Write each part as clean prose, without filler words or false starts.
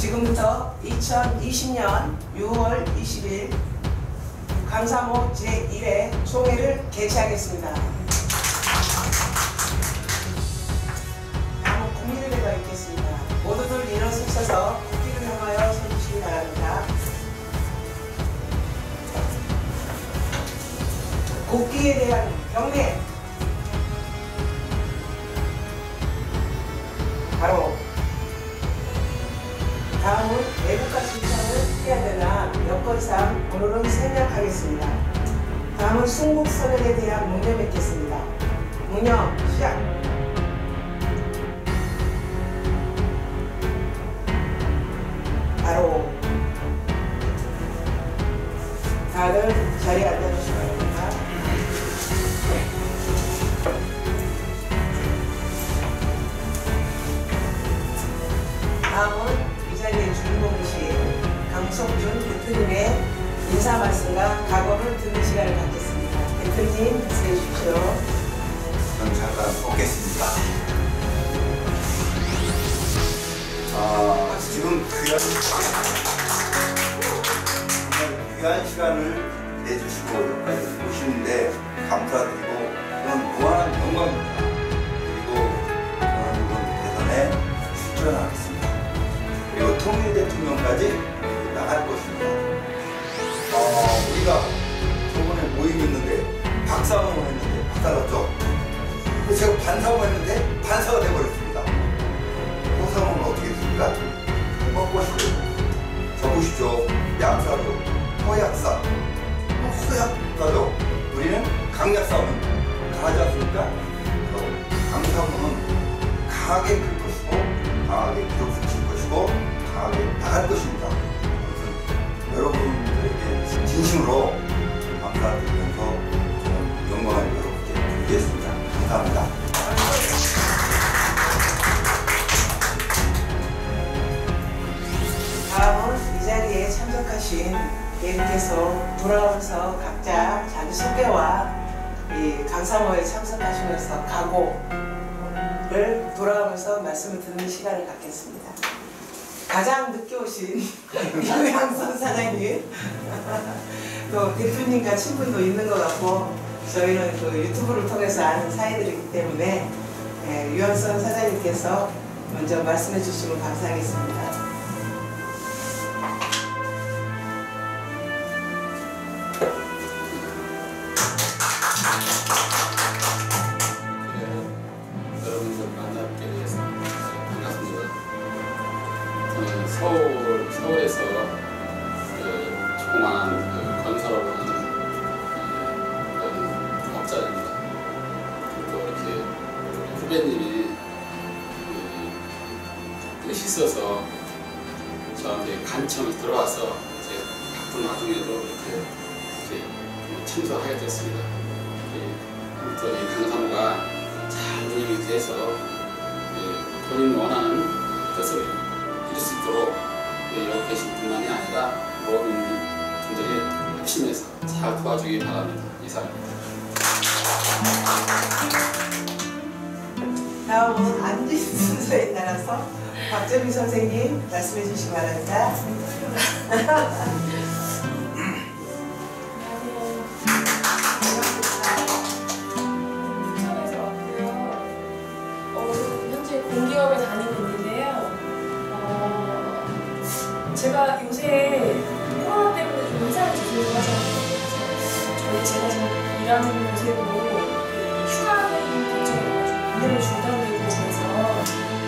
지금부터 2020년 6월 20일 강사모 제1회 총회를 개최하겠습니다. 다음은 국민의례가 있겠습니다. 모두들 일어서셔서 국기를 향하여 서주시기 바랍니다. 국기에 대한 경례. 바로 다음은 애국가 신청을 해야 되나 여건상 오늘은 생략하겠습니다. 다음은 순국선언에 대한 묵념 맺겠습니다. 묵념 시작! 바로 다들 자리에 앉아주시기 바랍니다. 다음은 이 자리의 주인공이신 강석준 대표님의 인사 말씀과 각오를 듣는 시간을 갖겠습니다. 대표님 말씀해 주십시오. 저는 잠깐 걷겠습니다. 지금 귀한 시간을 내주시고 여기까지 오시는데 감사드리고 저는 무한한 영광입니다. 그리고 저는 이번 대선에 출전하겠습니다. 그리고 통일 대통령까지 나갈 것입니다. 우리가 저번에 모임이 있는데 박사모을 했는데 박살났죠. 제가 반사모 했는데 반사가 돼버렸습니다. 호사모는 어떻게 했습니까? 먹보시고 적으시죠. 약사죠. 허약사. 허약사죠. 우리는 강약사는 강하지 않습니까? 강사모는 강하게 클 것이고 강하게 기록시킬 것이고 강하게 나갈 것입니다. 여러분들에게 진심으로 감사드리면서 저는 영광을 여러분께 드리겠습니다. 감사합니다. 다음은 이 자리에 참석하신 예비께서 돌아오면서 각자 자기소개와 이 강사모에 참석하시면서 각오를 돌아오면서 말씀을 듣는 시간을 갖겠습니다. 가장 늦게 오신 유양선 사장님, 또 대표님과 친분도 있는 것 같고 저희는 그 유튜브를 통해서 아는 사이들이기 때문에 유양선 사장님께서 먼저 말씀해 주시면 감사하겠습니다. 서울에서 조그마한 건설업을 하는 업자입니다. 또 이렇게 후배님이 뜻이 있어서 저한테 간청이 들어와서 제가 바쁜 와중에도 이렇게 참석하게 됐습니다. 또 이 강사모가 잘 운영이 돼서 본인 원하는 뜻을 이룰 수 있도록 여기 계신 분만이 아니라 모든 분들이 합심해서 잘 도와주기 바랍니다. 이상입니다. 다음은 앉은 순서에 따라서 박재민 선생님 말씀해 주시기 바랍니다. 공기업에 다니고 있는데요. 제가 요새 코로나 때문에 좀 이상한 기분이 하잖아요. 제가 지금 일하는 곳에도 휴가는 결정해가지고 운영이 중단되고 그래서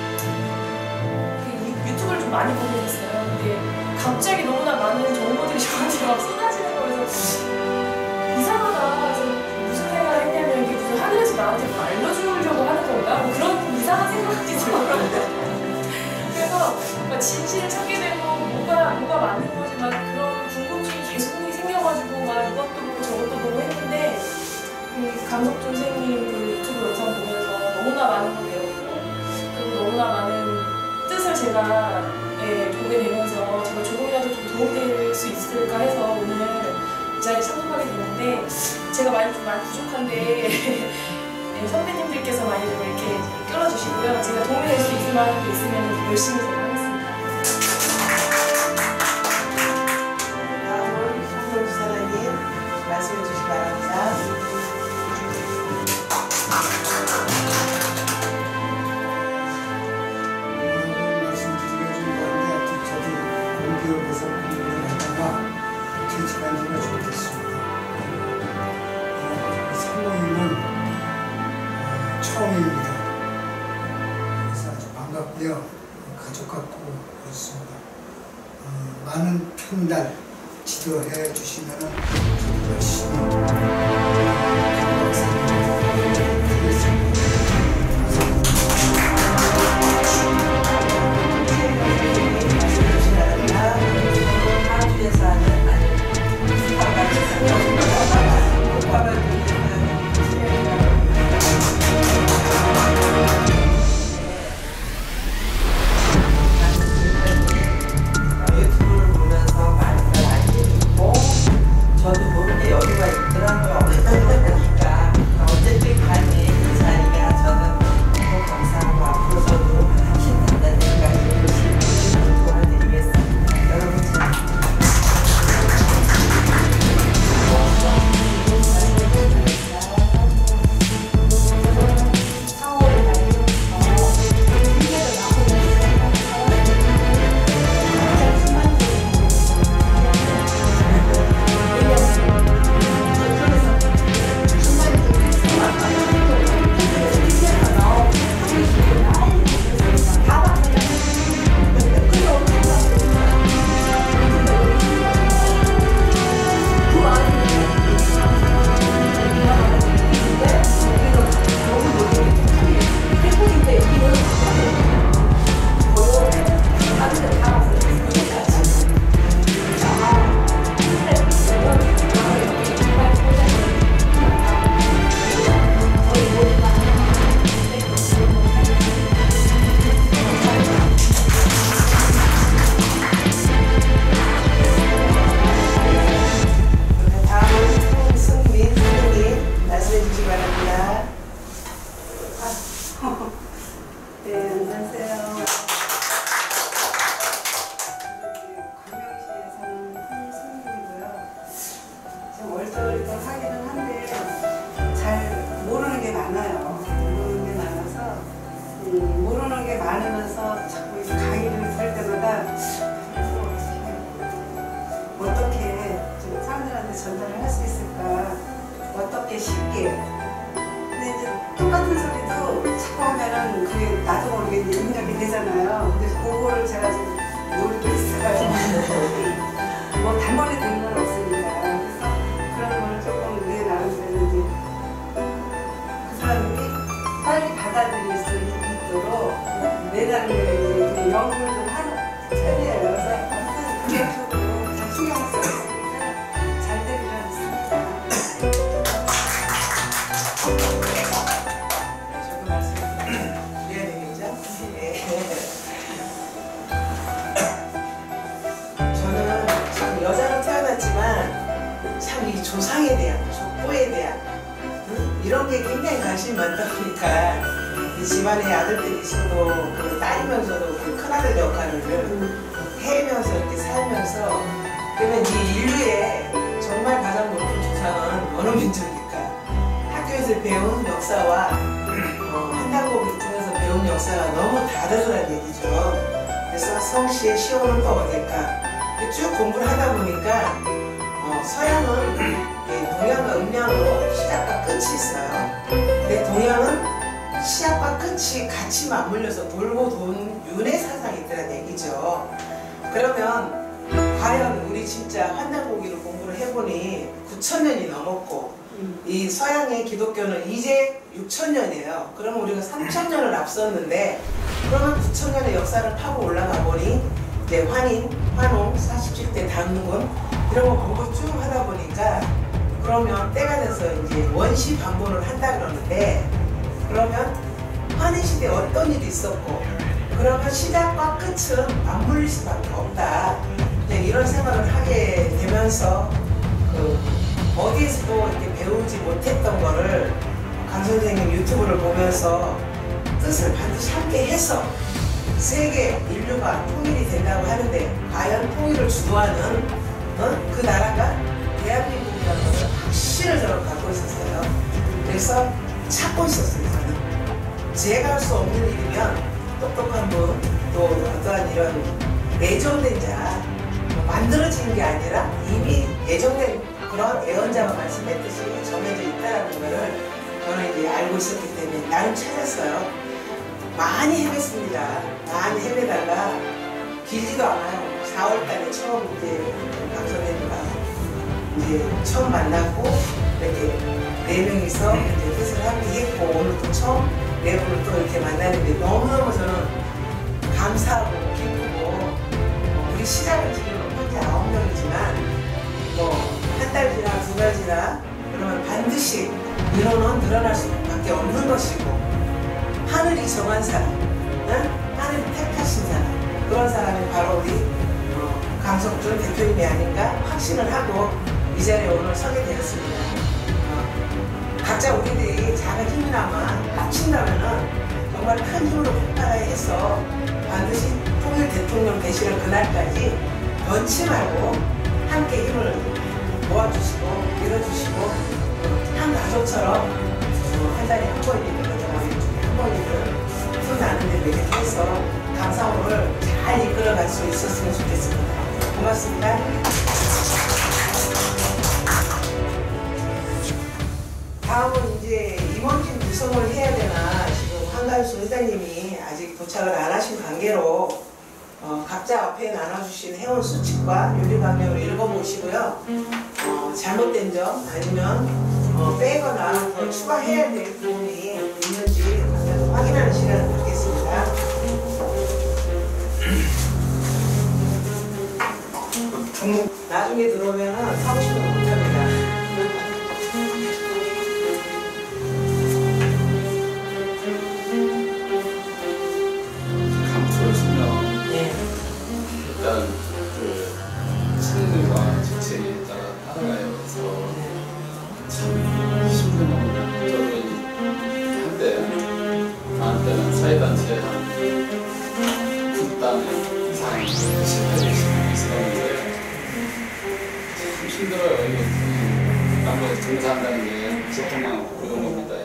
유튜브를 좀 많이 보게 됐어요. 근데 갑자기 너무나 많은 정보들이 저한테 막 쏟아지는 거여서 이상하다. 무슨 생각을 했냐면 이게 무슨 하늘에서 나한테 뭐 알려주려고 하는 건가? 뭐 그런 이상한 생각이 들어요. 그래서 진실을 찾게 되고 뭐가 맞는 거지 막 그런 궁금증이 계속 생겨가지고 막 이것도 보고 저것도 보고 했는데 강석준 선생님 그 유튜브 영상 보면서 너무나 많은 걸 배웠고 그리고 너무나 많은 뜻을 제가 보게 되면서 제가 조금이라도 좀 도움될 수 있을까 해서 오늘 이 자리에 참석하게 됐는데 제가 많이 부족한데 선배님들께서 많이 좀 이렇게 끌어주시고요. 제가 도움이 될 수 있을 만한 게 있으면 열심히 제가 하겠습니다. 싶습니다. 많은 평달 지도해 주시면은 열심히 유튜브를 보면서 많은 걸 알게 됐고 저도 모르게 여기가 있더라고요. 보니까 어쨌든 간에 이 자리가 저는 너무 감사하고 앞으로 저도 힘든다는 생각이 열심히 도와드리겠습니다. 여러분 잘 네, 안녕하세요. 광명시에 사는 홍승민이고요. 지금 월드월드 하기는 한데 잘 모르는 게 많아요. 모르는 게 많아서 모르는 게 많으면서 자꾸 이제 강의를 들 때마다 어떻게 좀 사람들한테 전달을 할 수 있을까? 어떻게 쉽게? 근데 이제 똑같은 소리도 자꾸 하면은 그게 나도 모르게 이제 입력이 되잖아요. 근데 그거를 제가 지금 노리고 있어요. 뭐 단번에 되는 건 없으니까. 그래서 그런 걸 조금 내 나름대로 이제 그 사람이 빨리 받아들일 수 있도록 내 나름대로 이제 연구를 좀 하는 편이에요. 그래서 항상 긍정적으로 좀 신경을 쓰고 있으니까 잘 되리라 믿습니다. 저도 말씀드려야 되겠죠? 네. 저는 참 여자로 태어났지만 참 이 조상에 대한, 족보에 대한 이런 게 굉장히 관심이 많다 보니까 이 집안에 아들들이 있어도 그 딸이면서도 그 큰아들 역할을 해면서 이렇게 살면서 그러면 이 인류의 정말 가장 높은 조상은 어느 민족일까? 학교에서 배운 역사와 한국을 통해서 배운 역사가 너무 다르다는 얘기죠. 그래서 성씨의 시호는 또 어딜까? 쭉 공부를 하다 보니까 서양은 동양과 음양으로 시작과 끝이 있어요. 근데 동양은 시작과 끝이 같이 맞물려서 돌고 도는 윤회 사상이 있다는 얘기죠. 그러면 과연 우리 진짜 환단고기를 공부를 해보니 9,000년이 넘었고 이 서양의 기독교는 이제 6,000년이에요. 그러면 우리가 3,000년을 앞섰는데 그러면 9,000년의 역사를 타고 올라가 보니 이제 환인, 환웅, 40대 단군 이런 거 공부 쭉 하다 보니까 그러면 때가 돼서 이제 원시 반본을 한다 그러는데 그러면 환인 시대에 어떤 일이 있었고 그러면 시작과 끝은 맞물릴 수밖에 없다. 이런 생각을 하게 되면서 어디에서도 이렇게 배우지 못했던 거를 강 선생님 유튜브를 보면서 뜻을 반드시 함께 해서 세계 인류가 통일이 된다고 하는데 과연 통일을 주도하는 그 나라가 대한민국이라는 것을 확신을 저는 갖고 있었어요. 그래서 찾고 있었어요. 저는 제가 할 수 없는 일이면 똑똑한 분, 또 어떠한 이런 예정된 자, 만들어진 게 아니라 이미 예정된 그런 예언자가 말씀했듯이 정해져 있다는 거를 저는 이제 알고 있었기 때문에 나름 찾았어요. 많이 헤맸습니다. 많이 헤매다가 길지도 않아요. 4월달에 처음 이제 강선생님과 이제 처음 만났고 이렇게 4명이서 이제 뜻을 합의했고 오늘 또 처음 4분을 또 이렇게 만나는데 너무너무 저는 감사하고 기쁘고 우리 시작을 지금 현재 9명이지만 뭐 한 달 지나 2달 지나 그러면 반드시 인원은 늘어날 수밖에 없는 것이고 하늘이 정한 사람, 응? 하늘이 택하신 사람 그런 사람이 바로 우리 강석준 대표님이 아닌가 확신을 하고 이 자리에 오늘 서게 되었습니다. 각자 우리들이 작은 힘이나마 합친다면은 정말 큰 힘으로 폭발해서 반드시 통일 대통령 되시는 그날까지 변치 말고 함께 힘을 모아주시고 밀어주시고 한 가족처럼 한 달에 한 번이든 한 번이든 손 나는 대로 이렇게 해서 감사원을 잘 이끌어갈 수 있었으면 좋겠습니다. 고맙습니다. 다음은 이제 임원진 구성을 해야 되나 지금 한가수 회장님이 아직 도착을 안 하신 관계로 각자 앞에 나눠주신 회원 수칙과 요리 강령을 읽어보시고요. 잘못된 점 아니면 빼거나 더 추가해야 될 부분이 있는지 확인하는 시간을 갖겠습니다. 나중에 들어오면 하고 싶은 거 못합니다. 감투를 쓰면 일단 그 신들과 직책에 따라 따라가요. 그래서 참 힘든 겁니다. 저도 한때는 사회단체 한 9단에 이상 있었는데 참 힘들어요. 이거 남부에서 종사한다는 게 보통만 그런 겁니다.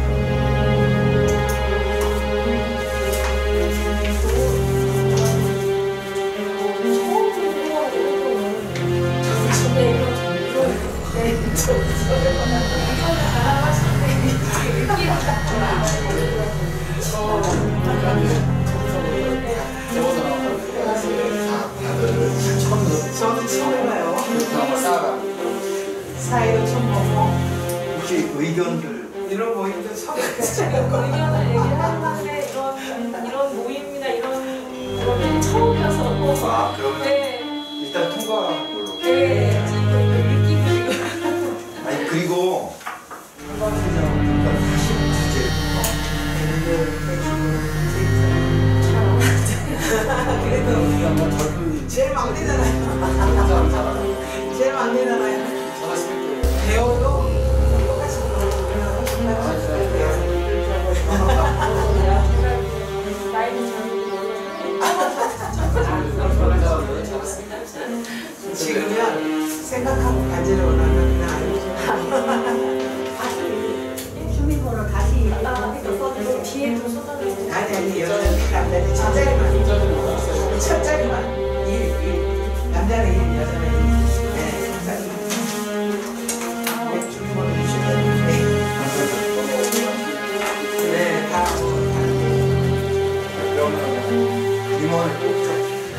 저도 처음 해봐요. 사이도 처음 보고 혹시 의견들 이런 모임도 처음 해봐요. 의견을 얘기하는데 이런 모임이나 이런 거는 처음이어서 아 그러면 네. 일단 통과하는 걸로. 네, 느낌이 지금 아니 그리고 한번 주죠. 다시 주제 그래도 제일 막내잖아요. 제일 막내잖아요. 배워도 똑같이 지금은 생각하고 간지를 원하면 그냥 주민번호 다시 뒤에도 쏟아내고 아니 여자는 남자는 첫 자리만 첫 자리만 남자는 1 여자는 2 네, 첫 자리만 주민번호 주시면 네, 다 그러면 임원을 뽑죠.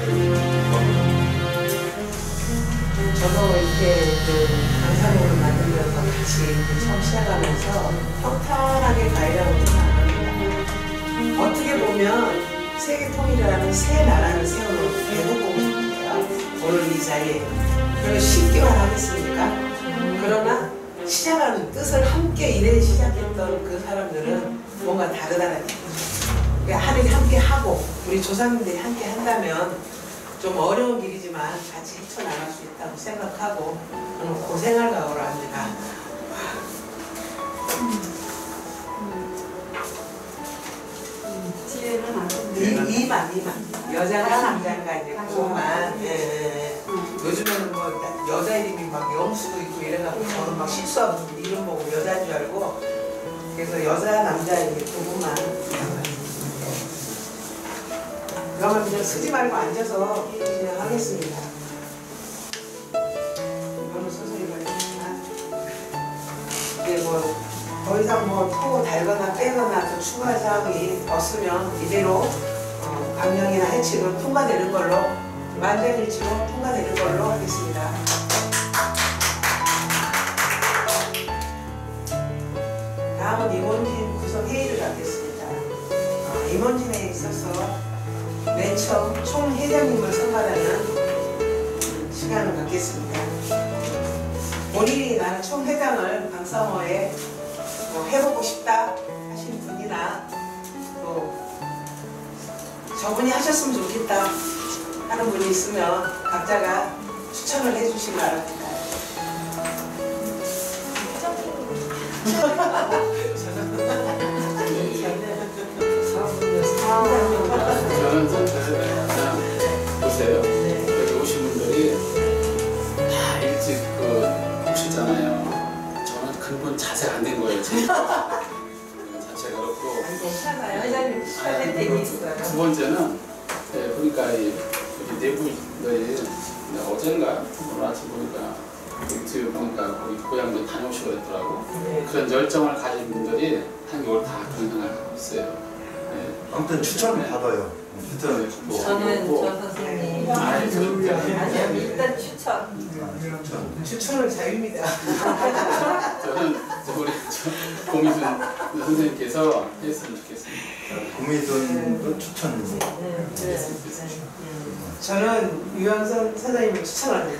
저도 이렇게 강사님을 만들면서 같이 처음 시작하면서 평탄하게 가려고 생각합니다. 어떻게 보면 세계 통일이라는 새 나라를 세우는 대국공이 싶은데요. 오늘 이 자리에 그걸 쉽게만 하겠습니까? 그러나 시작하는 뜻을 함께 일해 시작했던 그 사람들은 뭔가 다르다는 얘기죠. 그러니까 하늘 함께 하고 우리 조상님들이 함께 한다면 좀 어려운 길이지만 같이 헤쳐나갈 수 있다고 생각하고 오늘 고생할 각오로 합니다. 지혜는 안 돼. 이만 여자가 남자가 이제 그것만 요즘에는 뭐 여자 이름이 막 영수도 있고 이래가지고 저는 막 실수하고 이름 보고 여자인 줄 알고 그래서 여자 남자 이렇게 그것만 그러면 그냥 쓰지 말고 앉아서 그냥 하겠습니다. 이거는 서서히 가야겠지만 이게 뭐 더 이상 뭐 푸고 달거나 빼거나 또 추가 사항이 없으면 이대로 강령이나 해칙은 통과되는 걸로 만장일치로 통과되는 걸로 하겠습니다. 다음은 임원진 구성 회의를 갖겠습니다. 임원진에 있어서 맨 처음 총회장님을 선발하는 시간을 갖겠습니다. 본인이 나는 총회장을 강사모에 해보고 싶다 하시는 분이나 또 저분이 하셨으면 좋겠다 하는 분이 있으면 각자가 추천을 해주시기 바랍니다. 저는 그냥 보세요. 여기 오신 분들이 다 일찍 오시잖아요. 저는 근본 자세가 안 된 거예요. 자체가 그렇고. 괜찮아요. 회장님 시간에 되게 있어요. 두 번째는 보니까 우리 내부들이 어젠가 오늘 아침 보니까 유튜브 보니까 거기 고향도 다녀오시고 그랬더라고. 네. 그런 열정을 가진 분들이 한 개월 다 그런 생각을 하고 있어요. 아무튼 추천을 받아요. 저는 저 선생님 아니요 일단 추천 추천은 자유입니다. 저는 우리 고미순 선생님께서 했으면 좋겠습니다. 고미순도 추천. 저는 유영선 사장님을 추천합니다.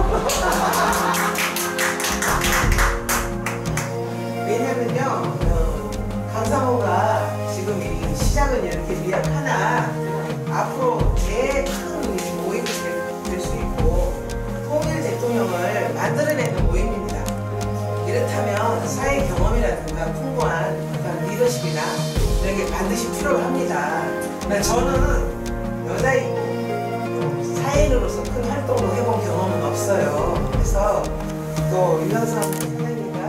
왜냐면요, 강사모가 지금 이 시작은 이렇게 미약하나 앞으로 제일 큰 모임이 될 수 있고 통일 대통령을 만들어내는 모임입니다. 이렇다면 사회 경험이라든가 풍부한 그런 리더십이나 이런 게 반드시 필요합니다. 저는 여자이고 사회인으로서 큰 활동을 해본 경험은 없어요. 그래서 또 유영선 사장님과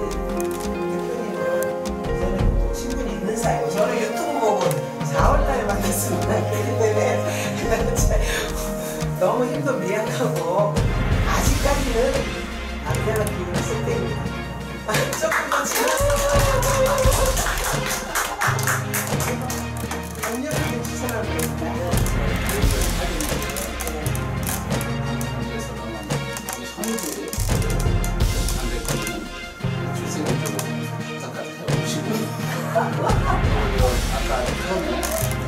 대표님은 저는 또 친분이 있는 사이고 저는 유튜브 보고 4월달에 만났습니다. 그렇기 때문에 너무 힘도 미약하고 아직까지는 남자가 기운을 쓸 때입니다. 조금 더 강력하게 추천합니다. 성들이 반대편은 출생을 좀 부탁까지 해오시고 아까 처음에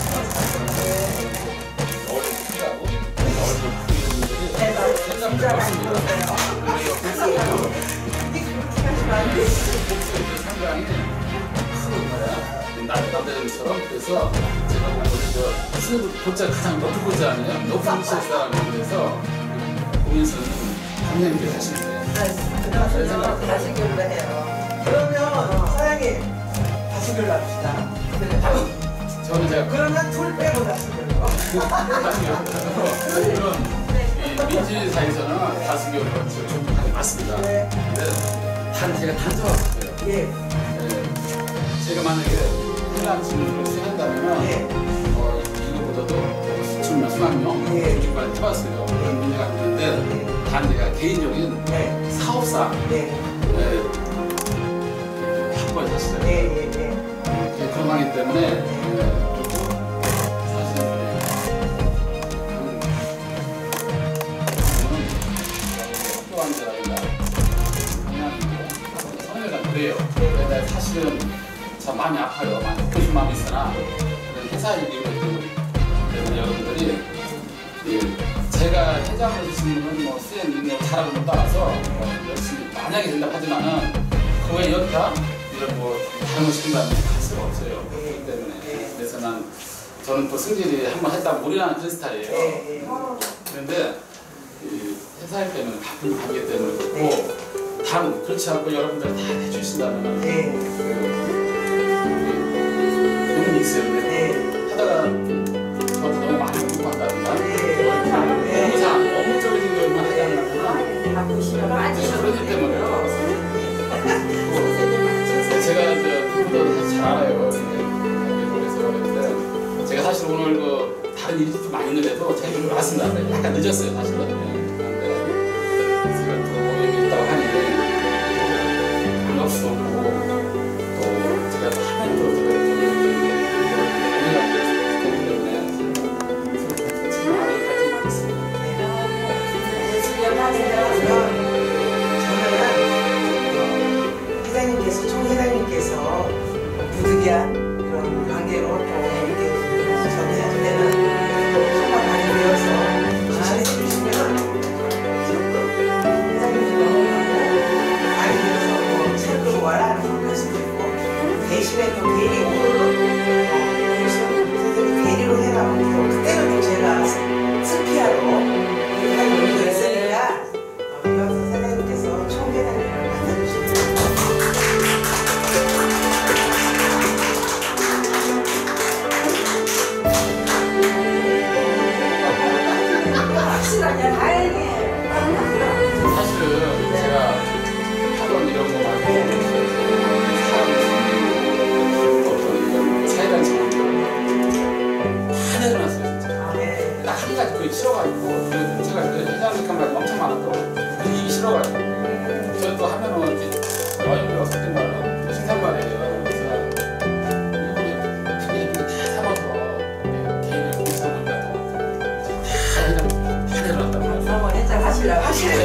얼굴 크다고 얼굴 크는 분들이 진짜 많이 들었어요. 목소리 상당히 큰 거야. 남자들처럼. 그래서 제가 보고 무슨 골자 가장 높은 골자 아니에요? 높은 곳에 사람이 그래서 고민수는 한명께 하시면 돼요. 다시교를 해요. 그러면 사장님 다시교를 합시다. 저는 제가 그러면 둘 빼고 다시교를. 물론 이 민주사에서는 다수교를 존중하게 맞습니다. 네. 근데 제가 단정했어요. 예. 제가 만약에 해당 질문을 수행한다면 예. 이거보다도 수천 명, 수만 명 예. 조직관을 해봤어요. 그런 문제가 있는데 단 제가 개인적인 네. 사업상 네. 확보해 샀어요. 예. 그런 거기 때문에 사실 학교한 데라든가 그냥 성회가 그래요. 근데 사실은 저 마음이 아파요. 많이 먹고 싶은 마음이 있으나 회사 일이기 때문에 여러분들이 제가 회장으로 지금은 뭐 수행 능력 잘하고 못 따라서 열심히 만약에 된다고 하지만은 그 외에 연타 이런 뭐 다른 거 시킨다면 할 수가 없어요. 그렇기 때문에 그래서 저는 또 승질이 한번 했다면 무리하는 그런 스타일이에요. 그런데 회사일 때는 바쁜 관계 때문에 그렇고 다른 그렇지 않고 여러분들 다 해주신다면 너무 있어요. 하다가 저한테 너무 많이 공부한다든가 업무적인 것만 하지 않으면 그렇기 때문에요. 제가 누구보다 잘 알아요. 그래서 그런데 제가 사실 오늘 다른 일이 좀 많이 있는데도 제가 좀 왔습니다. 약간 늦었어요, 사실은. 그런데 제가 또 여기 있다고 하니 반갑수 없고 또 제가 또 하면 또 오늘 때문에 지금 아래까지 많았습니다. 확실하게 다행이에요. 사실은 제가 하던 이런 거 말고 사이다는 정도 다 내려놨어요 진짜. 딱 한 가지 그게 싫어가지고 제가 회장님 한 가지 엄청 많았고 분위기 싫어가지고 저는 또 하면은 이렇게 여섯 개 말로 식단 말이에요. 그래서 이번에 피디님들 다 삼아서 개인의 공식을 갖다가 다 내려놨단 말이에요. 한번 해장 하시려고.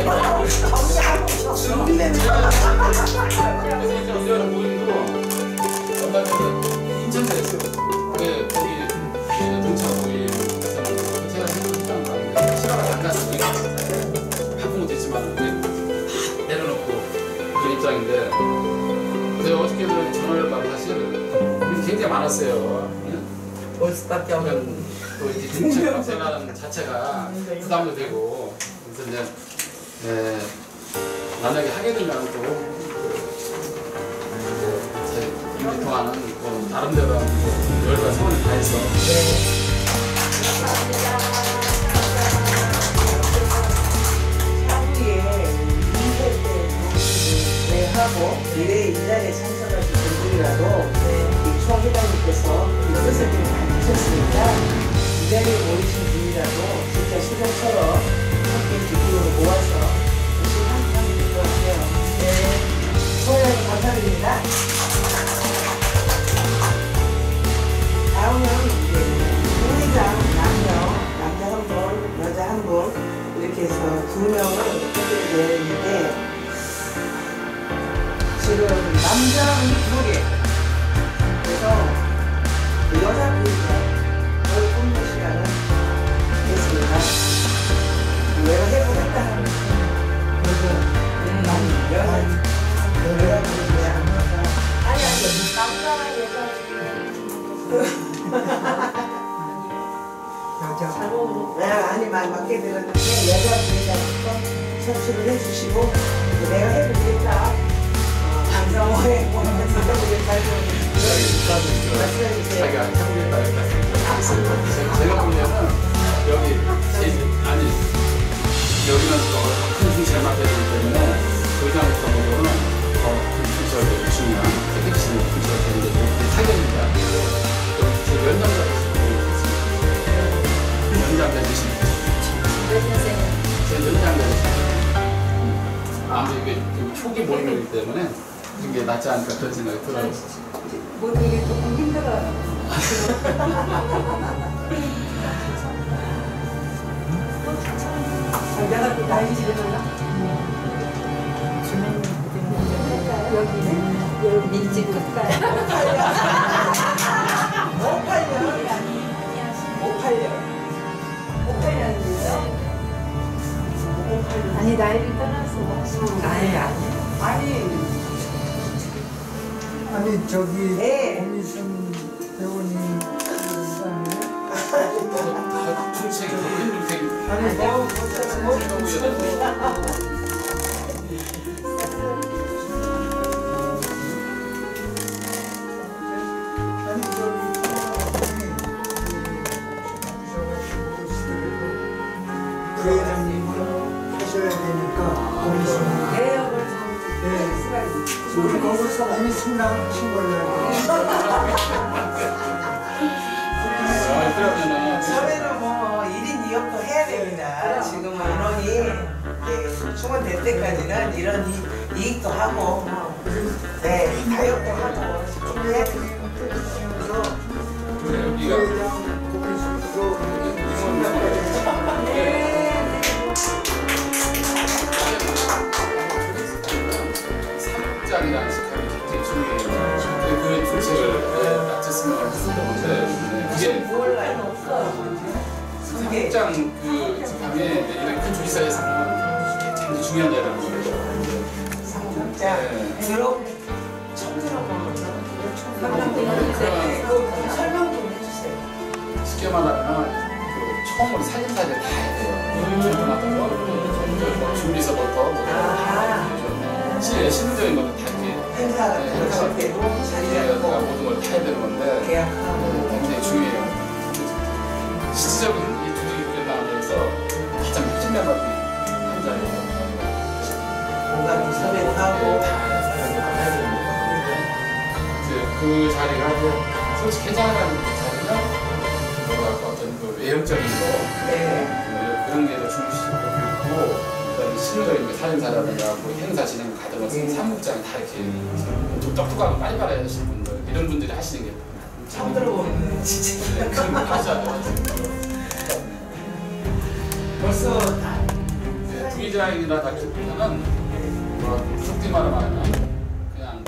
그래서 이제 우리가 모임도 어떤 때는 인천에 했어요. 왜 거기 동창 모임에서는 제가 생각했던 거 아닌데 싫어가 안 가서 모임 갔어요. 바쁜 것도 있지만 다 내려놓고 그런 입장인데 그래서 어저께는 전화를 받고 사실 굉장히 많았어요. 올 수밖에 없는. 또 이제 등치가 생활하는 자체가 부담도 되고 그래서 이제 만약에 하게 되면 또 제 임기 동안은 뭐 다른 데로 열과 성원을 다해서 향후에 인쇄 때 하고 미래의 이 자리에 참석하신 분들이라도 이 총회장님께서 이 뜻을 좀 밝히셨으니까 이 자리에 모이신 분이라도 진짜 수정처럼 함께 기쁨으로 모아서 열심히 함께 하면 될 것 같아요. 총회장님 감사드립니다. 다음은 이제 총회장 남자 한 분, 여자 한 분 이렇게 해서 2명을 해드려야 되는데 지금 남자는 2개 그래서 여자 부위가 거의 뽑는 시간은 됐습니다. 내가 해보겠다 하면 여자 부위야 아니 남자랑 여자 여자. 아니 맞게 들었는데 여자 부위자부터 선출을 해주시고 내가 해보겠다 방송에 말씀해주세요. 자기가 해보겠다 했다. 제가 보면은 여기 아니 여기는 큰 중심을 맡아야 되기 때문에 의장부터 보고는 더큰 중심을 중요한 핵심 중심을 되는데 타격입니다. 제 연장자 연장자 주시면 제 연장자 아무래도 이게 초기 모임이기 때문에 이게 낫지 않을까 그런 생각이 들어요. 모든 게 조금 힘들어요. 내가 또 나이 지르나? 여기는 민지 끝까지. 58년. 아니 나이를 떠나서 아니 아니 저기 네. 고미순 배우님 중책이 아니 부회장님을 하셔야 되니까 고미순 대역을 네. 우리 거기서 고미순 나오신 걸로 그러면은 사회는 뭐 1인 2역도 해야 됩니다. 지금은 인원이 충원 될 때까지는 이런 이익도 하고 네 다역도 하고 해야 됩니다. 여기가 삼국장이라는 식감이 굉장히 중요해요. 그 중책을 맞췄으면 했었던 건데 그게 삼국장 그 식감에 이런 큰 조리사에서는 굉장히 중요한 자리라는 거예요. 삼국장 네. 들어 처음 들어보는 그 설명 좀 해주세요. 쉽게 말하면 그 처음으로 사진사를 다 해야 돼요. 전화도 뭐 준비서부터 실무적인 것도 다 이렇게 행사 같은 거 때도 자리를 모든 걸 다 해야 되는 건데 계약하고 굉장히 중요해요. 실질적인 이 조직이 구현당하면서 다 자리만 한 자리예요. 뭔가 좀 섭외도 하고 그 자리가 솔직히 괜찮아라는 자리가 뭐랄까 어떤 그 외형적인 거 그런 게 더 중시고 어떤 실무적인 거 사진사라든가 뭐 행사 진행 가든 어떤 사무국장이 다 이렇게 좀 똑똑하고 빨리 빨아야 하시는 분들 이런 분들이 하시는 게 처음 들어보는 진짜 그런 거 하셔야 돼요. 벌써 부기장이나 다큐멘터는 속된 말을 하면 그냥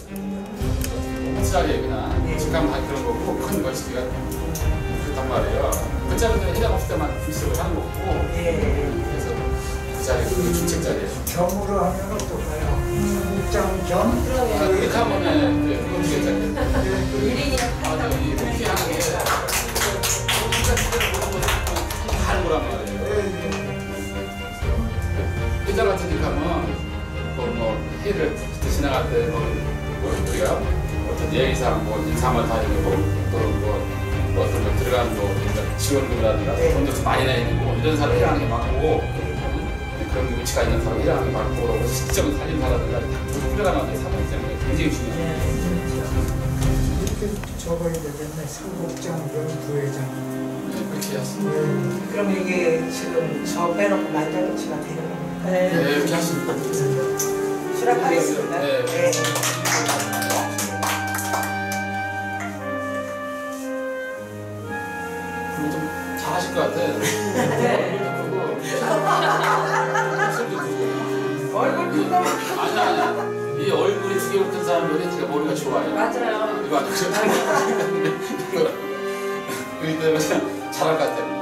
그 자리에 그냥 직감 그런 거고 큰 것이기가 그렇단 말이에요. 그 자리는 해당 없을 때만 불식을 하는 거고 그래서 그 자리 그 중책 자리에 겸으로 하면 어떨까요? 국장 겸? 그렇게 하면 그건 중책 자리. 맞아, 이 그렇게 하는 게 우리가 제대로 보는 것도 다른 거란 말이에요. 회장 같은 데 가면 뭐 회의를 지나갈 때 우리가 어떤 예의상 뭐 인사만 다니고 또 어떤 거 들어가는 거 지원금이라든가 돈도 좀 많이 내야 되고 이런 사람 회의하는 게 맞고 그런 위치가 있는 사람 회의하는 게 맞고 실적인 살림사라든가 다 풀려나가는 사람 때문에 굉장히 중요해요. 이렇게 적어야 되겠네. 사국장 겸 부회장. 네, 그렇게 하시면 그럼 이게 지금 저 빼놓고 만장일치가 되는 겁니까? 네, 이렇게 하시면 됩니다. 수락하겠습니다. 네. 그리고 좀 잘하실 것 같아. 얼굴 크고 아니야. 이 얼굴이 두 개 붙은 사람들이 되게 머리가 좋아요. 맞아요. 이거 아주 그렇기 때문에 잘할 것 같아요.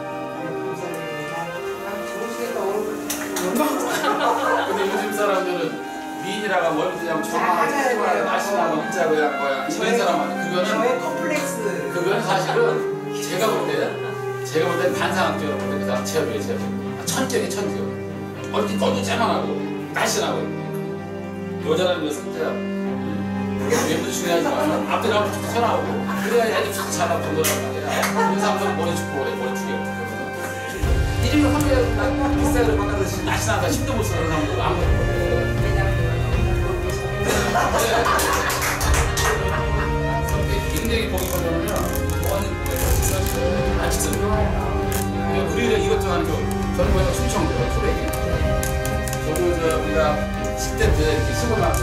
근데 요즘 사람들은 미인이라고 뭘 그냥 정말 날씬하고 진짜 그냥 뭐야 이런 사람한테 저의 컴플렉스 그거는 사실은 제가 볼 때 반사학적으로 볼 때 그 사람 체험이에요. 천적인 천적. 얼핏 너무 째만하고 날씬하고 여자라는 것은 진짜 외모도 중요하지만 앞에 나오면 툭 튀어나오고 그래야 애들 툭 잘 나쁜 거란 말이야. 그런 사람들은 머리 죽고 그래 머리 죽여. 이름을 하면 비싸게 바꿔서 날씬하다 힘도 못 쓰는 사람들 아무것도 못해. 굉장히 보기 보면요 원인 아직은 우리가 이것저것 하는 거 저는 뭐야 충청도요 소백이 저도 우리가 10대 때 이렇게 시골하고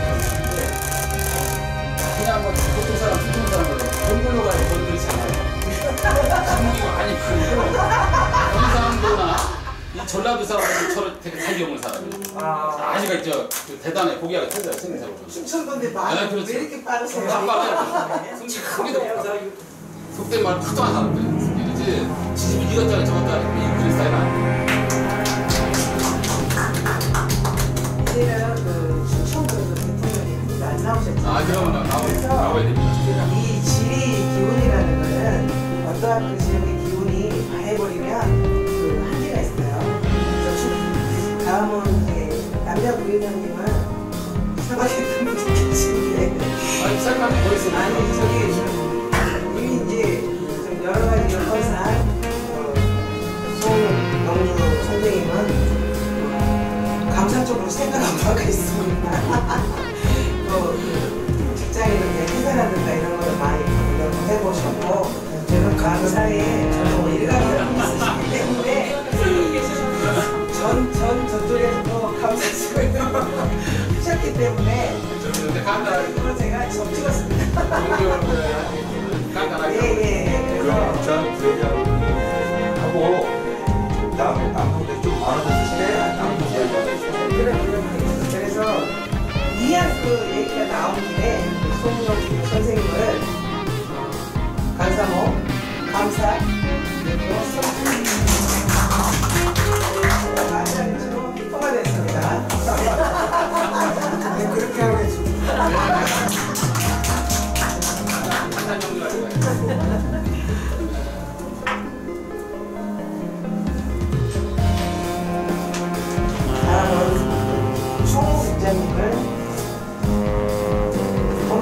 그냥 뭐 보통 사람 보통 사람은 건물로 가야 건물이 많아요. 중국이고 아니 그리고 경상도나 이 전라도 사람들은 저를 되게 잘 이용을 사람이에요. 아시가 있죠? 대단해 보기가 터져요 생기사로. 춘천도인데 말이 왜 이렇게 빠르세요? 빨라요. 성취 크기도 속된 말 크도 안 하는데 이러지 지집이 이것저것 저것도 이 그런 스타일 아니에요. 이제는 그 춘천도 대통령이 안 나오셨죠? 아 그러면 나와야 됩니다. 이 지리 기운이라는 거는 어떠한 그 지역의 기운이 발해버리면 그 한계가 있어요. 그래서 다음은 이제 남자 부회장님은 이상하게 좀 느끼시는데 아니 쌀감이 뭐 있어? 아니 저기 이미 이제 좀 여러 가지 여건상 송영주 선생님은 감사 쪽으로 생각한 바가 있습니다. 또 직장이나 회사라든가 이런 걸 많이 해보셨고 저는 그 사이에 저는 일가견이 있으시기 때문에 전 저쪽에서 또 감사 쓰고 있는 걸 하셨기 때문에 그걸 제가 좀 찍었습니다. 예예. 그럼 전 부회장하고 남동생 좀 많아졌으시네. 그래서 이왕 그 얘기가 나온 김에 송영주 선생님을 감사모 감사 그리고 마찬가지로 통과됐습니다. 네, 그렇게 하겠습니다. 다음은 총무 국장님을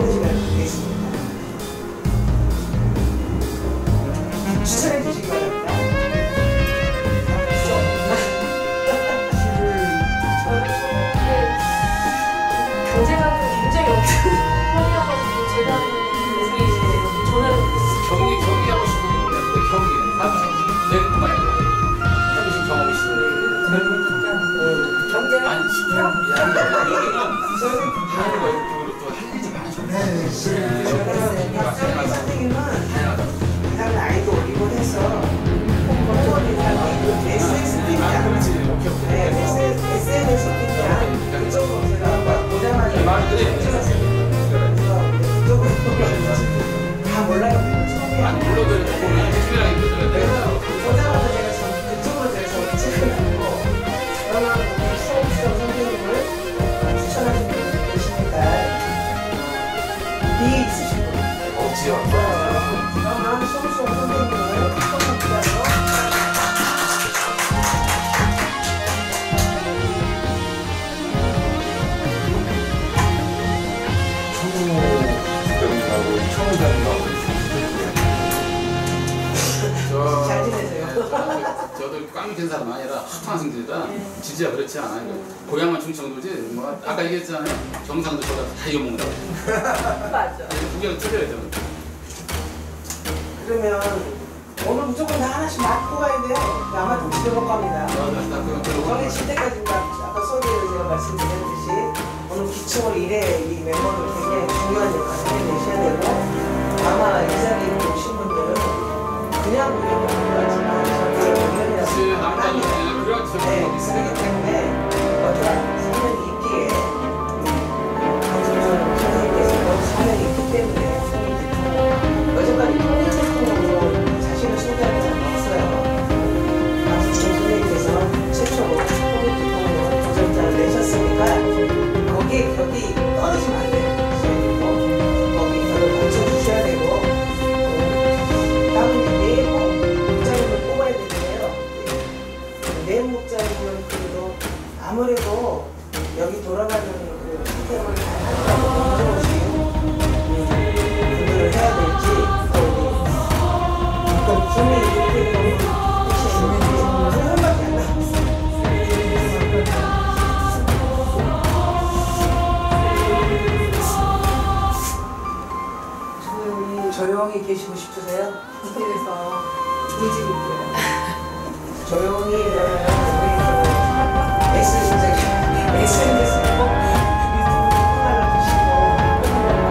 박정희 선생님은 그다음에 아이돌이고 해서 홍보를 하고 SSTV야. SNS 팀이야. 그쪽으로 제가 보자마자 다 몰라요. 아니 물론 TV랑 인터넷 보자마자 제가 그쪽으로 돼서 체크하고 그러면 우리 서울시장 선생님을 추천하시는 분이 계시니까 비 있으신 분 없지요. 그러면 서울시장 선생님을 추천하시고 청우병님하고 청우장님하고 잘 지내세요. 저도 꽝된 사람 아니라 핫한 성질이라 진짜 그렇지 않아요. 고향만 충청도지 뭐 아까 얘기했잖아요. 경상도 저다 다 이겨먹는다고. 맞아. 구경 틀려야 되는. 그러면 오늘 무조건 다 하나씩 맡고 가야 돼요. 아마 독식을 못 갑니다. 저희 질 때까지 아까 소개로 제가 말씀드렸듯이 오늘 기초를 일해 이 멤버를 굉장히 중요한 역할을 해내셔야 되고 아마 이 자리에 오신 분들은 그냥 우리는 몰랐지만 저희의 공연이라서 많이 그렇기 때문에 어떠한 사연이 있기에 강성준 선생님께서 사연이 있기 때문에 여태까지 통일 제품으로 자신을 소개한 적은 없어요. 강성준 선생님께서 최초로 통일 제품으로 도전장을 내셨으니까 거기에 격이 떨어지면 안 돼요. 거기 격을 맞춰주셔야 되고 다음은 내부 목장님을 뽑아야 되는데요. 내부 목장님은 아무래도 여기 돌아가는 그 선택을 잘 하는 분들을 해야 될지 또 손에 이렇게 한 번밖에 안 남았어요. 조용히 계시고 싶으세요? 그래서 움직일게요. 조용히 우리 SNS 꼭 유튜브 하나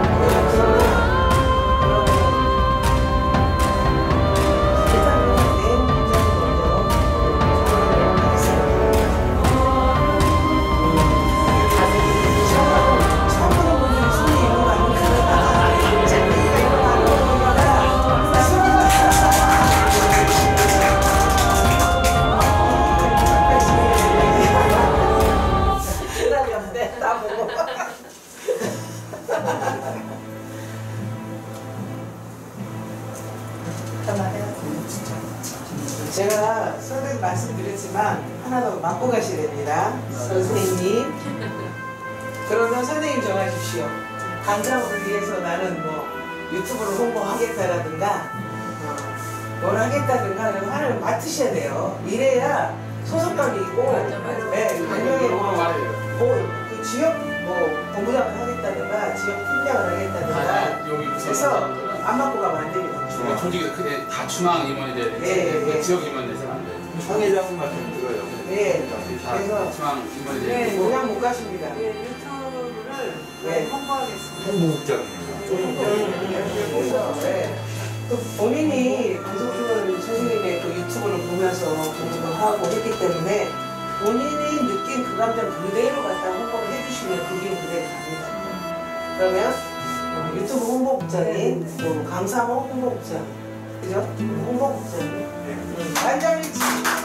제가 선생님 말씀드렸지만 하나 더 맡고 가셔야 됩니다. 선생님. 그러면 선생님 정하십시오. 강좌를 위해서 나는 뭐 유튜브를 홍보하겠다라든가 뭘 하겠다든가 그럼 하나를 맡으셔야 돼요. 이래야 소속감이 있고 맞아. 네, 분명히 그 지역 뭐 본부장을 하겠다든가 지역 팀장을 하겠다든가 여기 그래서 안 맡고 가면 안 됩니다. 조직이 크게 다 중앙 임원이 돼야 되지. 네. 지역 임원 되서는 안 돼. 청회장 말씀 들어요. 네. 다 그래서 중앙 임원이 돼야 네. 돼. 그냥 못 가십니다. 예, 유튜브를 네. 홍보하겠습니다. 홍보국장입니다. 그래서 네. 또 본인이 강성준 선생님의 그 유튜브를 보면서 공부를 하고 했기 때문에 본인이 느낀 그 감정 그대로 갖다 홍보를 해주시면 그 기운 그대로 갑니다. 그러면 유튜브 홍보국장님, 또 강사모 홍보국장, 그죠? 홍보국장님, 반장일치.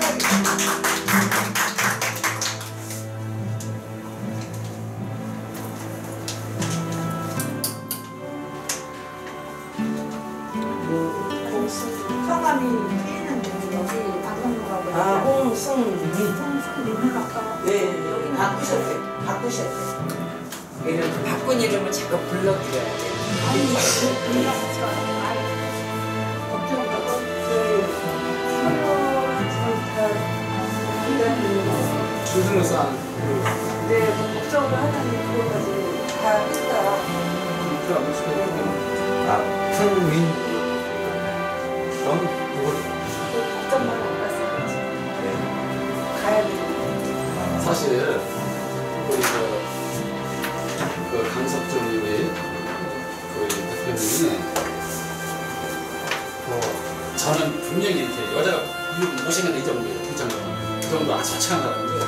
성함이 P는데 여기 방송국하고 아, 홍승민. 홍승민은 아까 네, 바꾸셨대. 이름 바꾼 이름을 자꾸 불러드려야 돼. 아니 올라가지 마요. 걱정하고 주승우 상. 네, 걱정을 하다니 그거까지 다 했다. 승민 전 그걸 걱정만 안 갔어야지. 가야 돼. 사실 우리 그 강석준 우리 그 대표님이 저는 분명히 이렇게 여자가 모시면 이 정도예요. 이 정도 아주 처참한 사람인데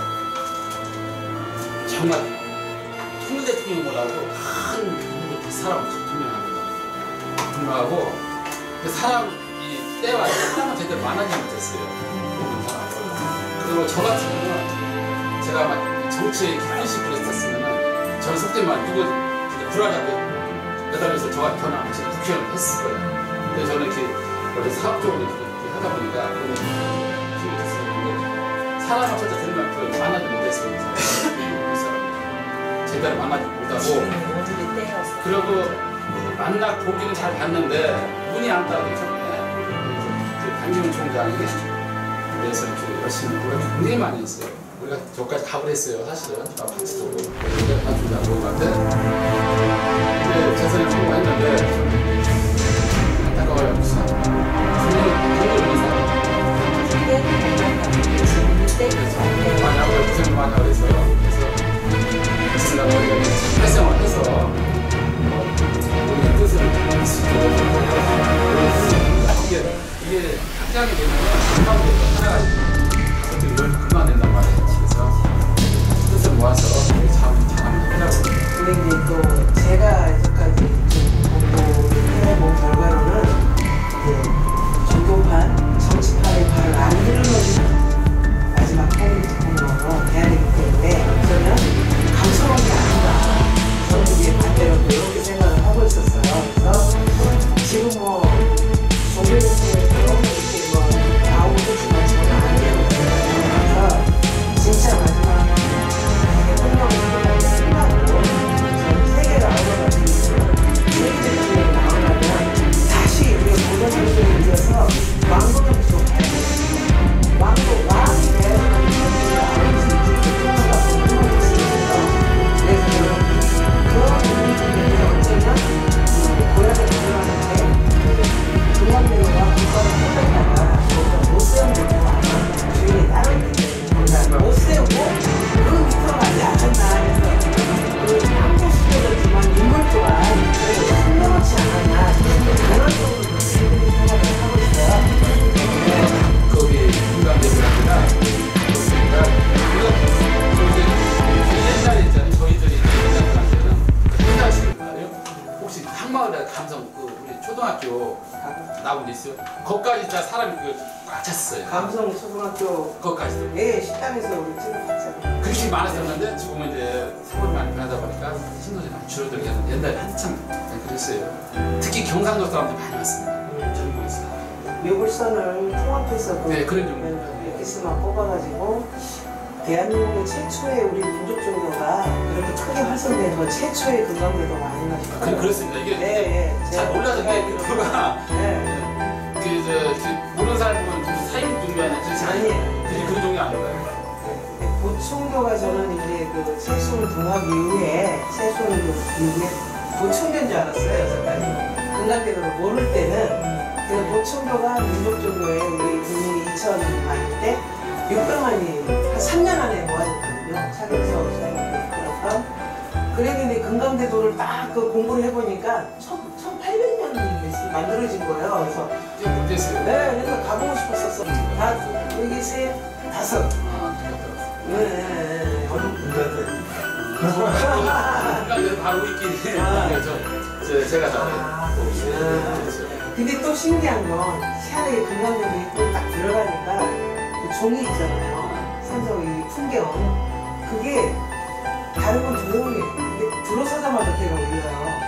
정말 큰 대통령 몰라도 큰 사람 분명합니다. 분명하고 그 사람이 때와 사람은 제대로 만나지 못했어요. 모든 사람을. 그리고 저 같은 경우는 제가 막 정치에 깊이 그랬었으면 저는 속되면 누구 불안하게 매달려서 저 같은 경우는 지금 국회의원을 했을 거예요. 근데 저는 이렇게 원래 사업적으로 이렇게 하다 보니까 그런 기회가 됐었는데 사람을 진짜 들으면 만나지 못했어요. 제대로 만나지 못하고 그리고 만나 보기는 잘 봤는데 운이 안 따라서 강기훈 총장이 그래서 이렇게 열심히 노력을 굉장히 많이 했어요. 우리가 저까지 가을 했어요. 사실은 같이 보고 우리가 가주자 그런 건데 이제 재선에 통과했는데 안타까워요. 많이 하고 고생 많이 하고 있어요. 그래서 제가 활성을 해서 우리의 뜻을 이게 확장이 되면 금방 돼요. 하나가 금방 된단 말이에요. 그래서 뜻을 모아서 잘하면 하려고. 근데 이제 또 제가 여기까지 공부를 해본 결과로는 이제 종교판, 정치판의 발을 안 들어주는 마지막 통으로 돼야 되기 때문에 저는 감성이 아닌가. 저는 이제 반대로 이렇게 생각을 하고 있었어요. 그래서 지금 뭐 종교에서 이렇게 뭐 나오고 있지만 저는 안 되는 거예요. 그래서 진짜 마지막 대통령을 끝나고 세계를 알아가지고 세계 대통령이 나오려면 다시 우리 모든 정신을 이어서 왕국을 가야 돼요. 왕이 돼야 하는 정신을 알아볼 수 있지. 대통령과 대통령이 있으면서 그래서 그런 부분들이 어쩌면 고향에 들어가는데 중간대로가 국가를 뽑았다가 거기서 못 세우고 아마 주인이 따로 있기 때문에 못 세우고 그 밑으로 가지 않았나 해서 그 양보 수준이지만 인물 또한 흥미롭지 않았나 그런 쪽으로 생각을 하고 있어요. 거기 중간대표가 옛날에 있잖아요. 저희들이 옛날에는 행사하시는 말이에요. 혹시 한마을에 감성 우리 초등학교 나온 데 있어요? 거기까지 다 사람이 꽉 찼어요. 감성 초등학교 거기까지도. 예 식당에서 우리 찍어봤잖아요. 그렇게 많았었는데 지금은 이제 세월이 많이 변하다 보니까 신도들이 많이 줄어들게 했는데 옛날에 한참 그랬어요. 특히 경상도 사람들이 많이 왔습니다. 전국에서. 묘불선을 통합해서 네, 그런 종류. 엑기스만 뽑아가지고 대한민국의 최초의 우리 민족 종교가 그렇게 크게 활성된 거 최초의 금강대도가 아닌가 싶어요. 그렇습니다. 이게 네, 잘 몰라서 그게 그거가 네. 모르는 사람 보면 사인 종교 아니에요. 그런 종교 아닌가요? 보충교가 저는 이제 그 세sul 동학 이후에 보충교인 줄 알았어요. 여태까지 금강대도를 모를 때는 그 보충교가 민족 종교에 우리 국민이 2천만일 때 600만이 한 3년 안에 모아졌거든요. 차경서 사장님께서 그랬는데 금강대도를 딱 그 공부를 해보니까 1800년이 만들어진 거예요. 그래서 됐어요. 네, 그래서 가보고 싶었었어. 다 여기 셋, 다섯. 네. 바로 있긴 제가 근데 또 신기한 건 희한하게 금강대도 입고 딱 들어가니까 그 종이 있잖아요. 삼성 이 풍경 그게 다른 건 조용히 근데 들어서자마자 걔가 울려요.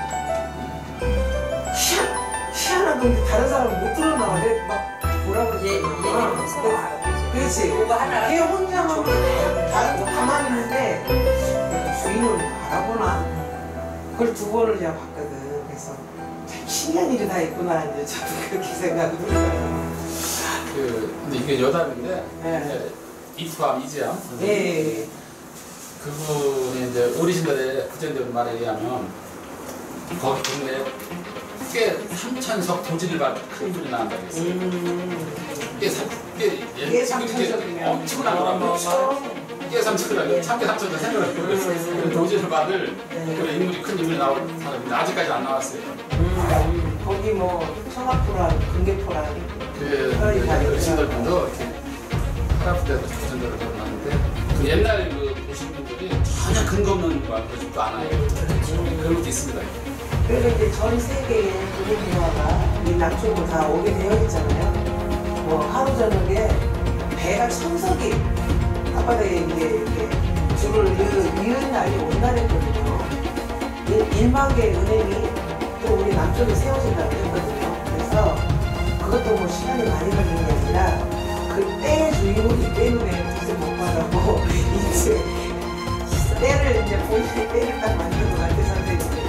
희한하던데 다른 사람은 못 들어나가네 막 뭐라고 그렇지. 걔 혼자만 다른 거 가만히 있는데 주인을 알아보나? 그걸 2번을 제가 봤거든. 그래서 참 신기한 일이 다 있구나 이제 저도 그렇게 생각을 했어요. 근데 이게 여담인데 네. 이수암 이지암 예. 그분이 이제 어르신들의 구전되는 말에 의하면 거기 동네에 꽤 3,000석 도지를 받은 큰 분이 나온다고 했어요. 꽤 이게 3,000석이면 엄청난 거라고. 참깨 삼촌이라고 참깨 삼촌도 생각을 해보겠어요. 도지를 받을 그런 인물이 큰 인물이 나올 사람인데 아직까지 안 나왔어요. 거기 뭐 청학포라 금계포라 그 어르신들도 이렇게 팔 아플 때도 전도를 걸어놨는데 그 옛날 그 보신 분들이 전혀 근거 없는 말 그러지도 않아요. 그런 것도 있습니다. 그리고 이제 전 세계의 국민화가 이 남쪽으로 다 오게 되어 있잖아요. 뭐 하루 저녁에 배가 천석이 앞바다에 이렇게 줄을 이은 날이 온 날이거든요. 1만 개의 은행이 또 우리 남쪽에 세워진다고 했거든요. 그래서 그것도 뭐 시간이 많이 걸리는 게 아니라 그때 주인공이 때문에 빚을 못 받았고 이제 때를 이제 본인의 때를 딱 만든 것 같아 선생님께서.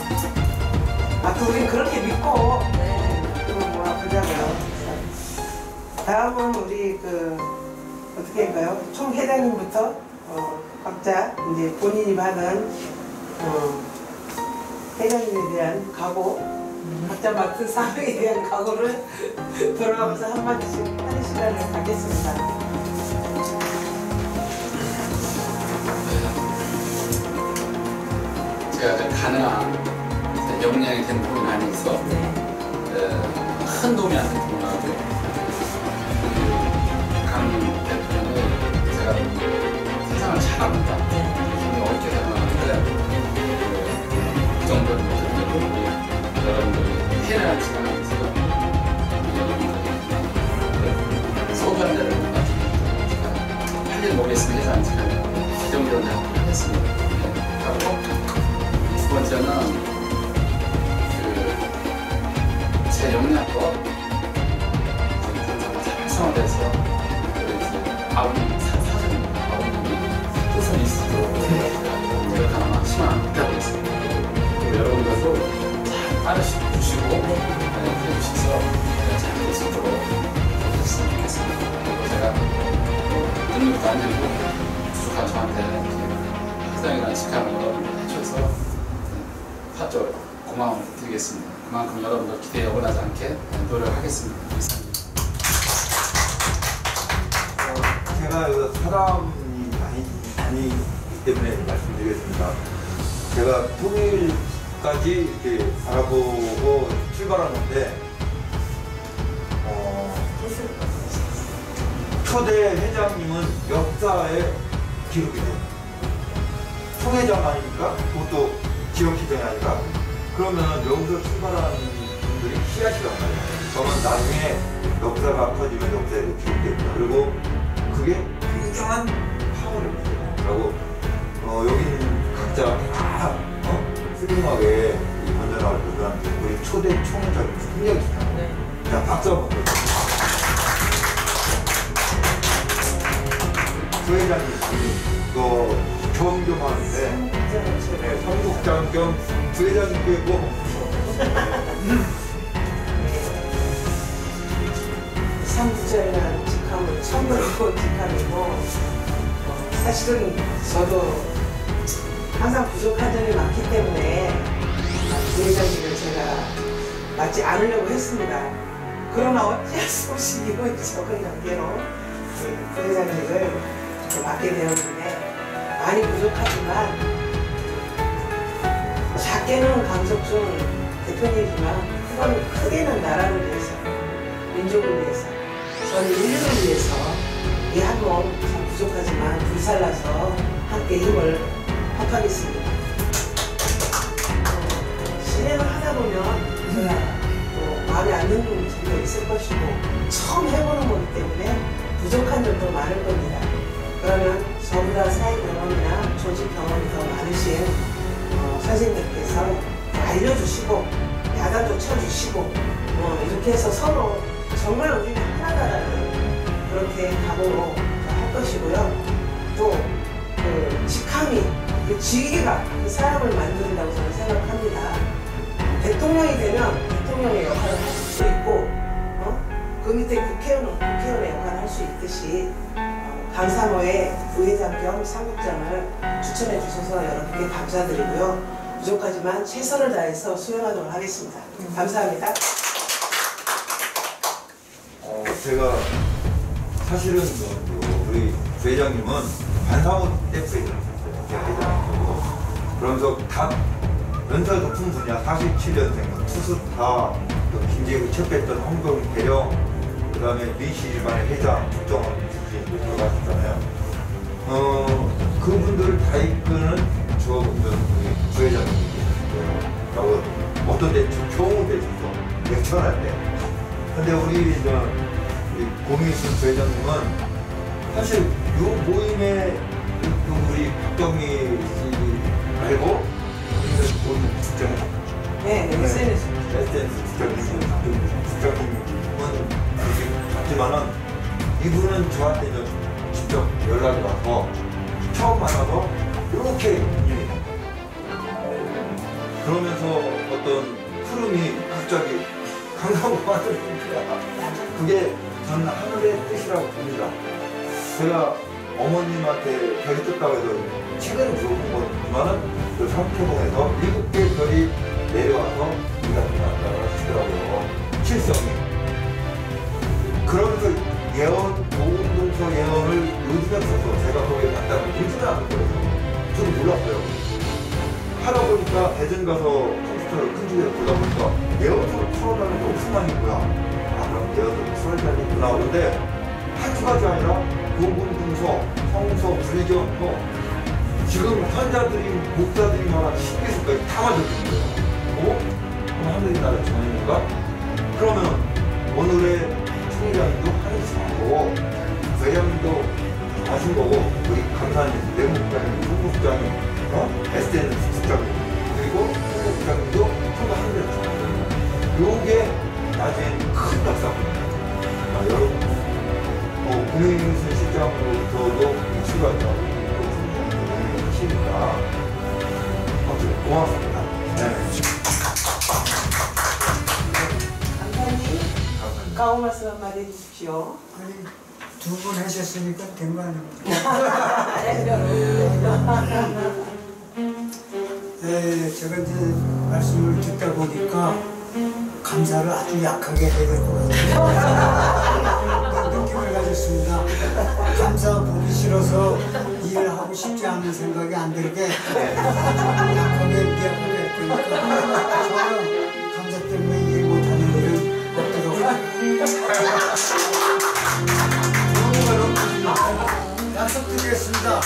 우린 그렇게 믿고 그럼 뭐 보자고요. 다음은 우리 어떻게 할까요? 총 회장님부터 각자 이제 본인이 받은 회장님에 대한 각오, 각자 맡은 사명에 대한 각오를 돌아가면서 한마디씩 하는 시간을 갖겠습니다. 제가 가능한 역량이 된 부분이 아니어서 큰 도움이 안 된 부분하고 강 대통령을 제가 세상을 잘 압니다. 어렵게 생각하는데 그 정도는 못해도 여러분들이 해내는 시간을 있어요. 여러분들이 소변대를 제가 할 일 모르겠으면 해서 안 시간에 그 정도는 했습니다. 그리고 두 번째는 제 역량껏 활성화돼서 아버님이 뜻을 있도록 노력하나마 희망을 부탁드리겠습니다. 그리고 여러분들도 잘 따르주시고 해주셔서 잘 될 수 있도록 해주셨으면 좋겠습니다. 그리고 제가 능력도 안 되고 부족한 저한테 회장이라는 직함을 여러분들 해주셔서 사적 고마움을 드리겠습니다. 그만큼 여러분들 기대에 어긋나지 않게 노력하겠습니다. 이상입니다. 제가 여기서 사람이 아니기 때문에 말씀드리겠습니다. 제가 통일까지 이렇게 바라보고 출발하는데 초대 회장님은 역사의 기록이 돼요. 총회장 아닙니까? 그것도 지역회장이 아닌가? 그러면 여기서 출발하는 분들이 씨앗이란 말이에요. 그러면 나중에 역사가 커지면 역사에 기록됩니다. 그리고 그게 굉장한 파워를 줘요. 그리고 여기 있는 각자 다 훌륭하게 건져나갈 것은 우리 초대 총회장이 굉장히 중요합니다. 자, 박수 한번 주세요. 부회장님, 처음 좀 하는데 선국장 겸 부회장님이고 삼부절이라는 직함은 처음 들어본 직함이고 사실은 저도 항상 부족한 점이 많기 때문에 부회장님을 제가 맡지 않으려고 했습니다. 그러나 어찌할 수 없이 이번 적은 관계로 부회장님을 맡게 되었는데 많이 부족하지만 작게는 강석준 대표님이지만 크게는 나라를 위해서 민족을 위해서 저는 인류를 위해서 이 한 몸 참 부족하지만 불살라서 함께 힘을 합하겠습니다. 진행을 하다 보면 제가 또 마음에 안 드는 점도 있을 것이고 처음 해보는 거기 때문에 부족한 점도 많을 겁니다. 그러면 저보다 사회 경험이나 조직 경험이 더 많으신 선생님께서 알려주시고 야단도 쳐주시고 이렇게 해서 서로 정말 우리는 하나다라는 그렇게 각오로 할 것이고요. 또 그 직함이 그 직위가 그 사람을 만든다고 저는 생각합니다. 대통령이 되면 대통령의 역할을 할 수 있고 그 밑에 국회의원은 국회의원의 역할을 할 수 있듯이 강사모의 부회장 겸 상국장을 추천해 주셔서 여러분께 감사드리고요. 부족하지만 최선을 다해서 수행하도록 하겠습니다. 감사합니다. 제가 사실은 우리 부회장님은 반사모 댐프에 회장이고 그러면서 다 연설 높은 분야 47년생 투수타 김재우 첩했던 홍동 대령 그 다음에 민실일반의 회장 국정원 주진 들어가셨잖아요. 그분들을 다 이끄는 저분들 부회장님이 계셨어요. 어떤 데 경호대 줬어 역전할 때. 근데 우리 고민순 부회장님은 사실 이 모임에 우리 박정희 씨 말고 우리 국정 네, SNS. 국장님은 봤지만은 이분은 저한테 직접 연락이 와서 처음 만나서 이렇게 그러면서 어떤 푸름이 갑자기 강강하더라고요. 그게 저는 하늘의 뜻이라고 봅니다. 제가 어머님한테 별이 떴다고 해서 최근에 물어본 거지만은 그 상태봉에서 7개 별이 내려와서 우리가 나타나고 하시더라고요. 실성이. 그러면서 예언, 도움동서 예언을 요즘에 써서 제가 거기에 갔다고 요즘에 하는 거예요. 저도 몰랐어요. 하다 보니까 대전 가서 컴퓨터를 큰 집에 보다 보니까 예언서를 풀어달라는 게 엄청 많이 있고요. 아, 그럼 예언서를 풀어달라겠구나. 그런데 한두 가지 아니라 도움동서, 성서, 불경, 지금 환자들이, 목사들이 말한 10개수까지 다 맞아주는 거예요. 그럼 하늘이 나를 정했는가? 그러면 오늘의 총회장님도 하늘이시고 회장님도 하신 거고 우리 감사님, 내무국장님, 총무국장님, SN 국장님 그리고 총무국장님도 서로 하늘이었죠. 요게 나중에 큰 역사입니다. 여러분 공인인순 실장으로서도 출발하고 하시니까 아무튼 고맙습니다. 네. 감사님, 가오 말씀 한마디 해주십시오. 아니, 두 분 하셨으니까 된 거 아닙니까? 네, 제가 이제 말씀을 듣다 보니까 감사를 아주 약하게 해야 될 것 같아요. 느낌을 가졌습니다. 감사 보기 싫어서 일을 하고 싶지 않은 생각이 안 들게 약하게 얘기하고 했으니까 저는 감사 때문에 일 못하는 일은 없도록 약속드리겠습니다.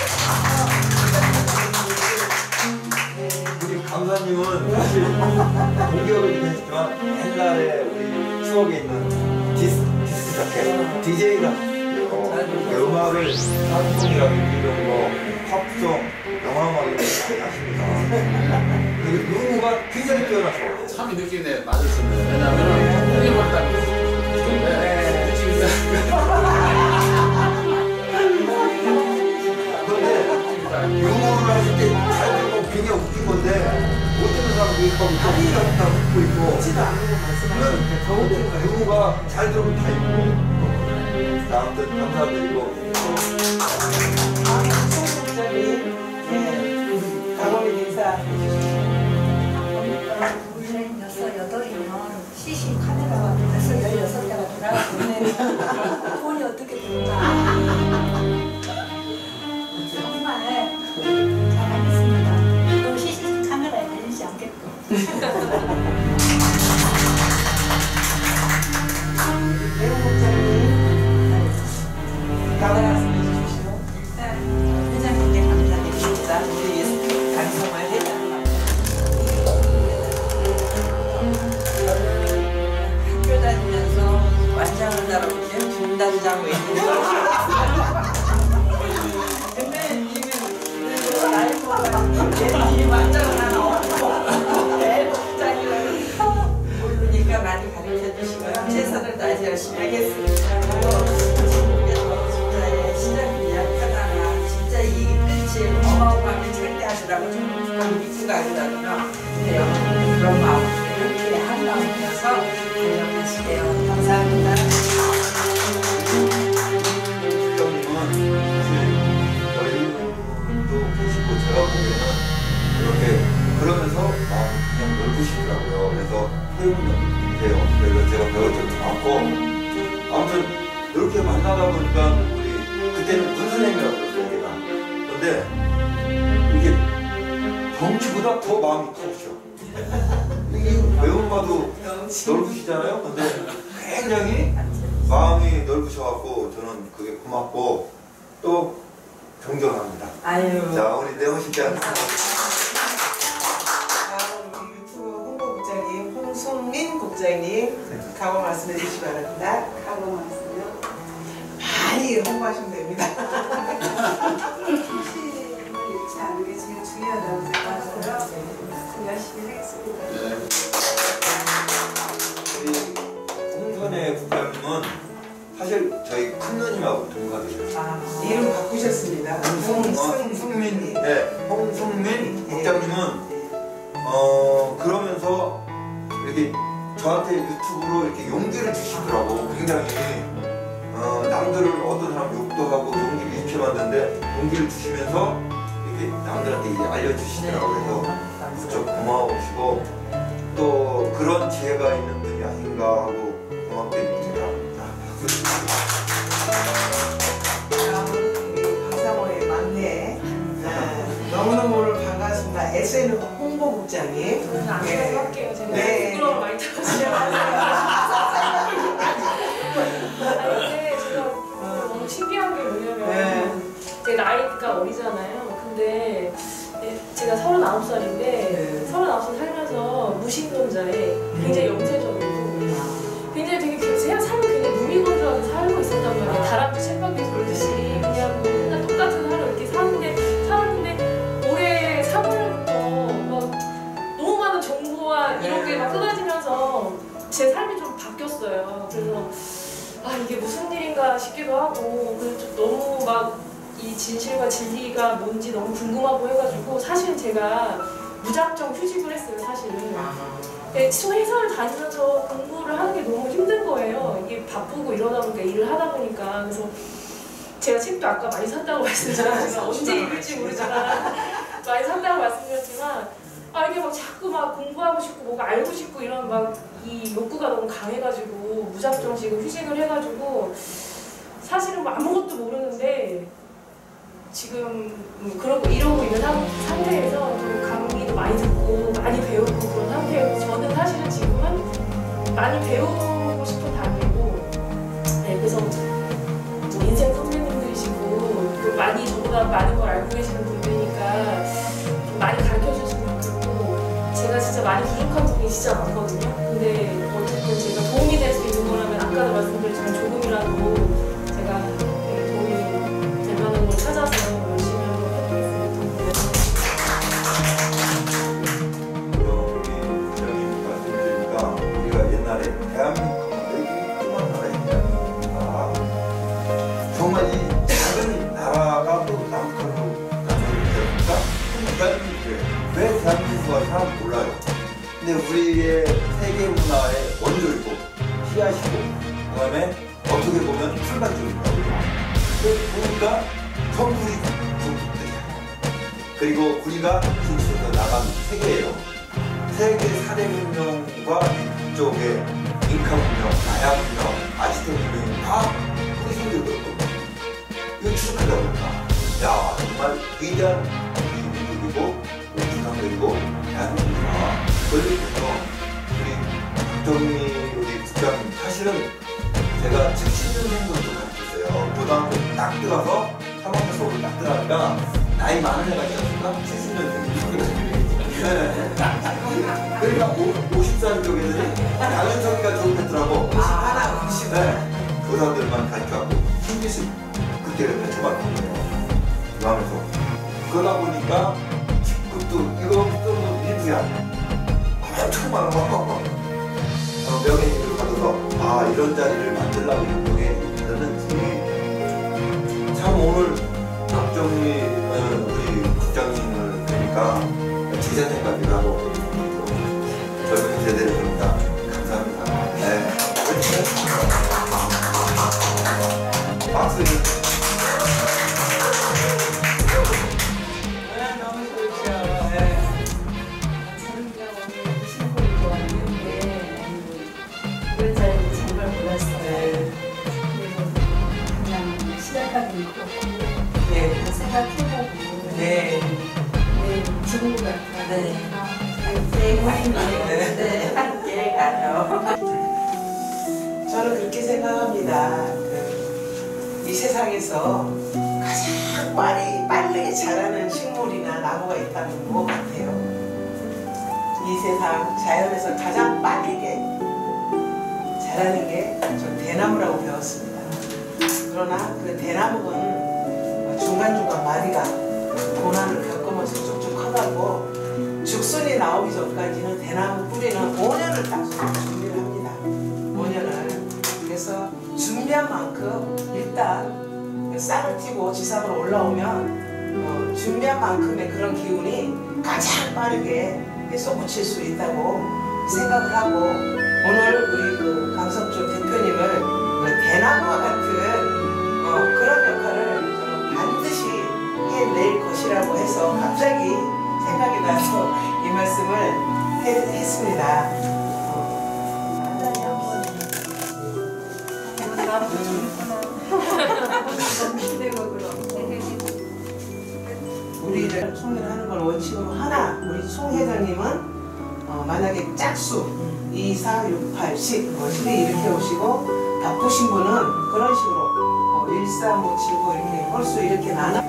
우리 감사님은 사실 공격을 했지만 옛날에 우리 추억에 있는 디스크 자켓 DJ가 음악을 팝송이라고 이런 거 팝송, 영화음악을 많이 하십니다. 그리고 누구가 굉장히 뛰어나서 참 이 느낌에 맞았습니다. 왜냐하면 형님을 딱 느끼는데 근데 영어를 하실 때 잘 되고 굉장히 웃긴 건데 못하는 사람도 있고 다리가 다 웃고 있고 웃지도 않고 말씀하시는데 더 웃긴 거예요. 영어가 잘 들으면 다 있고 아무튼 감사드리고 총무국장님, 네, 강원민 인사 해주십시오. 원래 6, 8이면 CC 카메라가 벌써 16대가 들어가고 돈이 어떻게 될까? 정말 잘하겠습니다. 또 CC 카메라에 걸리지 않겠고. 내무국장님, 가오 말씀 해주십시오. 회장님께 감사드립니다. 우리 강성월 회장. 학교 다니면서 완장을 다루고 분단장을 있는 근데 이게 나이 먹어요. 이 완장을 하나 없고 대목장이라고 모르니까 많이 가르쳐 주시고요. 최선을 다해서 열심히 하겠습니다. 진짜 이 끝이 어마어마하게 창대하시라고 저는 믿고 가거든요. 그런 마음으로 이렇게 한 마음이어서 달려가시게요. 감사합니다. 실장님은 사실 저희도 계시고 제가 보기에는 이렇게 그러면서 마음이 그냥 넓으시더라고요. 그래서 회원님 밑에요. 그래서 제가 배울 점도 많고 아무튼 이렇게 만나다 보니까 우리 그때는 문 선생님이라고 그랬어요. 제가 그런데 이게 덩치보다 더 마음이 커죠. 이 외모마도 넓으시잖아요. 근데 굉장히 마음이 넓으셔갖고 저는 그게 고맙고 또 존경합니다. 아유. 자, 우리 내원 실장. 다음 우리 유튜브 홍보국장님 홍순민 국장님 각오 말씀해 주시기 바랍니다. 하고 말씀요. 많이 홍보하시면 됩니다. 초심을 잃지 않는 게 제일 중요하다고 생각하고요. 열심히 하겠습니다. 우리 홍선혜 국장님은 사실 저희 큰 누님하고 동갑이에요. 이름 바꾸셨습니다. 홍승민, 네, 홍승민 국장님은 그러면서 이렇게 저한테 유튜브로 이렇게 용기를 주시더라고. 굉장히 남들을 어떤 사람 욕도 하고 용기를 잃게 만드는데 용기를 주시면서 이렇게 남들한테 이제 알려주시더라고요. 그래서 무척 고마우시고 또 그런 지혜가 있는 분이 아닌가 하고 고맙게 느낍니다. 다음은 박상호의 막내 너무너무 오늘 반갑습니다. SN 홍보국장님. 저는 안녕히 할게요. 제가 네. 부끄러움을 많이 타가지고. 근데 제가 너무 신기한 게 뭐냐면 제 나이가 어리잖아요. 근데 제가 39살인데 39살 살면서 무신론자에 굉장히 영세적이고 굉장히 되게 제가 삶을 굉장히 무미건조하게 살고 있었단 말이에요. 다람쥐 쳇바퀴 돌듯이 그냥 뭐 맨날 똑같은 하루 이렇게 살았는데 올해 3월부터 막 너무 많은 정보와 이런 게 막 쏟아지면서 제 삶이 좀 바뀌었어요. 그래서 아 이게 무슨 일인가 싶기도 하고 그래서 좀 너무 막 이 진실과 진리가 뭔지 너무 궁금하고 해가지고 사실은 제가 무작정 휴직을 했어요. 사실은 회사를 다니면서 공부를 하는 게 너무 힘든 거예요. 이게 바쁘고 이러다 보니까 일을 하다 보니까. 그래서 제가 책도 아까 많이 샀다고 말씀드렸지만 언제 읽을지 모르지만 많이 샀다고 말씀드렸지만 이게 막 자꾸 막 공부하고 싶고 뭔가 알고 싶고 이런 막 이 욕구가 너무 강해가지고 무작정 지금 휴직을 해가지고 사실은 뭐 아무것도 모르는데 지금 그러고 이러고 있는 상태에서 좀 강의도 많이 듣고 많이 배우고 그런 상태여서 저는 사실은 지금은 많이 배우고 싶은 단계고 그래서 뭐 인생 선배님들이시고 많이 저보다 많은 걸 알고 계시는 분들이니까 좀 많이 가르쳐주시면 좋겠고 제가 진짜 많이 부족한 부분이 진짜 많거든요. 근데 어쨌든 제가 도움이 될 수 있는 거라면 아까도 말씀드렸지만 조금이라도 제가 도움이 될 만한 걸 찾아서 열심히 한번 해보겠습니다. 우리 부장님 말씀드리니까 우리가 옛날에 대한민국 되게 조그만 나라였잖아요. 정말 이 작은 나라가 또 남북한으로 나눠지니까 큰 대한민국이 그래요. 왜 대한민국가 사람 몰라요. 근데 우리의 세계 문화의 원조이고 씨앗이고 그 다음에 어떻게 보면 출발점이라고 우리가 전부 우리 중국들이야. 그리고 우리가 중국에서 나간 세계예요. 세계 4대 문명과 이쪽에 잉카 문명, 마야 문명, 아지텍 문명이 다 우리 손들거든요. 이거 추적하다 보니까 야 정말 위대한 우리 민족이고 우리 주상들이고 대한민국이다. 그래서 우리 박정희 우리 국장님 사실은 제가 70년생부터 가르쳤어요. 고등학교 딱 들어서 3학년 수업을 딱 들어가니까 나이 많은 애가 있었으니까 70년생이에요. 그러니까 50살 쪽에는 양현석이가 졸업했더라고. 하나 50. 네. 그 사람들만 가르쳐갖고 신기술 그때를 펼쳐봤던 거예요. 그 하면서 그러다 보니까 직급도 이것도 일부야. 엄청 많아. 명예를 받아서 이런 자리를 만들려고 운동했는지 참 오늘 박정희 우리 국장님을 뵈니까 제 생각이기도 하고 젊은 세대를 봅니다. 감사합니다. 네. 박수. 너무 좋으셔. 이런 자리는 정말 몰랐어요. 그리고 그냥 시작하기는 그렇고 생각해보고 중국 같은. 네. 네, 함께 가요. 저는 그렇게 생각합니다. 이 세상에서 가장 빠르게 자라는 식물이나 나무가 있다면 뭐 같아요? 이 세상 자연에서 가장 빠르게 자라는 게 전 대나무라고 배웠습니다. 그러나 그 대나무는 중간중간 마디가 고난을 겪으면서 쭉쭉 커가고 죽순이 나오기 전까지는 대나무 뿌리는 5년을 딱 준비를 합니다. 5년을. 그래서 준비한 만큼 일단 쌀을 튀고 지상으로 올라오면 준비한 만큼의 그런 기운이 가장 빠르게 쏟구칠 수 있다고 생각을 하고 오늘 우리 그 강석주 대표님을 대나무와 같은 그런 역할을 저는 반드시 해낼 것이라고 해서 갑자기 생각이 나서 이 말씀을 했습니다. 우리를 총회를 하는 걸 원칙으로 하나, 우리 송 회장님은 만약에 짝수 2, 4, 6, 8, 10 12 이렇게 오시고 바쁘신 분은 그런 식으로 1, 3, 5, 7, 9 이렇게 홀수 이렇게 나눠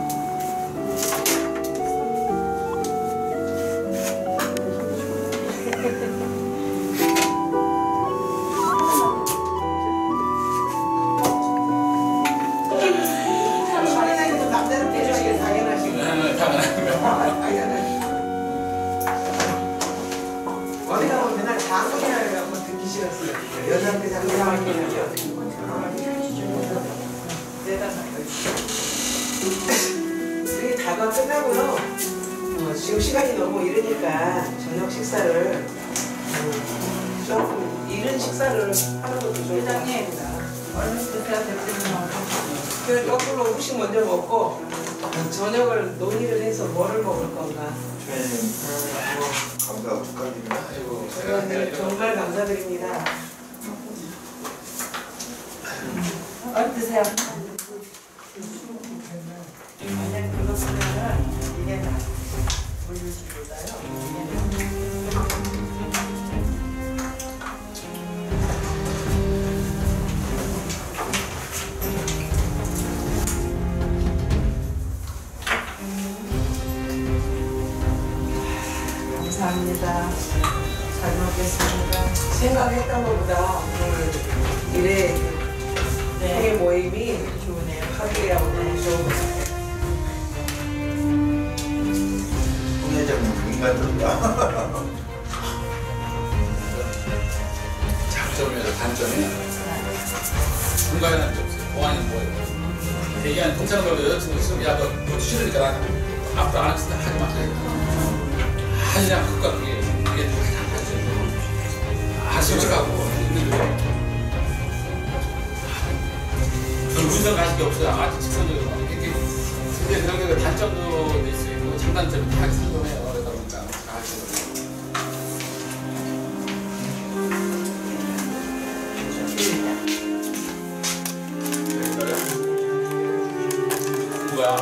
남자는 대중에게 당연하시고 어디 가면 맨날 장군이라고 한번 듣기 싫었어요. 여자한테 장군이라고 이렇게 다가 끝나고요. 지금 시간이 너무 이르니까 저녁 식사를 조금 이른 식사를 하는 것도 좋을 것 같습니다. 얼른 드세요, 대표님. 그 거꾸로 음식 먼저 먹고 저녁을 논의를 해서 뭐를 먹을 건가. 주연님 감사하고 축하드립니다. 아이고, 저는 정말 감사드립니다. 얼른 드세요. 만약 그거 쓰면은 이게 나 물류식보다요. 감사합니다. 잘 먹겠습니다. 생각했던 것보다 오늘 일에 회의 모임이 좋으네요. 하기하고 너무 좋은 것 같아요. 송 회장님 인간적이다. 장점이나 단점이 중간에는 게 없어요. 보안은 뭐예요? 얘기하는 동창들도 여자친구 있으면 야, 너 싫으니까 나 앞으로 안 하지 마. 그냥 그까 그게 아주 솔직하고 있는데 별 문상 가실 게 없어요. 아주 직선적으로 근데 그런 게 단점도 있을 수 있고 장단점이 다 상정해요. 그러다 보니까 다 하시는 누구야?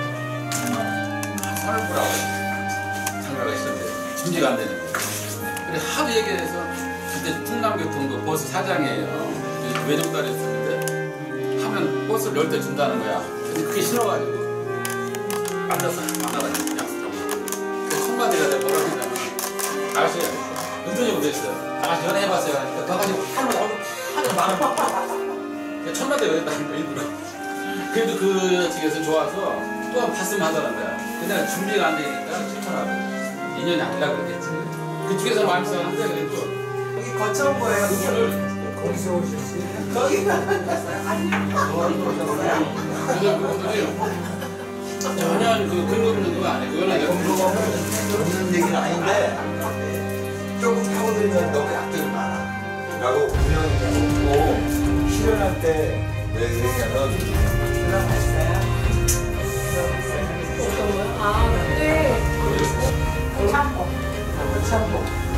설부라고 장가가 있었는데 준비가 안 되는 거예요. 그래 하도 얘기해서 그때 충남교통도 버스 사장이에요. 외정단에 있었는데 하면 버스를 열 때 준다는 거야. 근데 그게 싫어가지고 앉아서 만나가지고 약속하고 그 첫마디가 내가 뭐라고 했냐면 아가씨 은근히 못했어요. 아가씨 연애해봤어요. 하니까 더 가지고 하는 많은 첫마디가 그랬다는 거 일부러. 그래도 그 측에서 좋아서 또 한 번 봤으면 하더란 거야. 근데 준비가 안 되니까 싫더라고. 인연이 아니라 그랬겠지. 그쪽에서 마음이 썼는데 그래도 여기 거쳐온 거예요. 오늘 거기서 오셨어요? 거기가 그분들이 전혀 그 근거 없는 거 아니에요. 그거는 내가 근거가 없는 얘기는 아닌데 조금 파고들면 너무 약점이 많아 라고 분명히 묻고 실현할 때 왜 그랬냐면 들어갔어요. 어떤 거요? 아, 근데 참고. 참고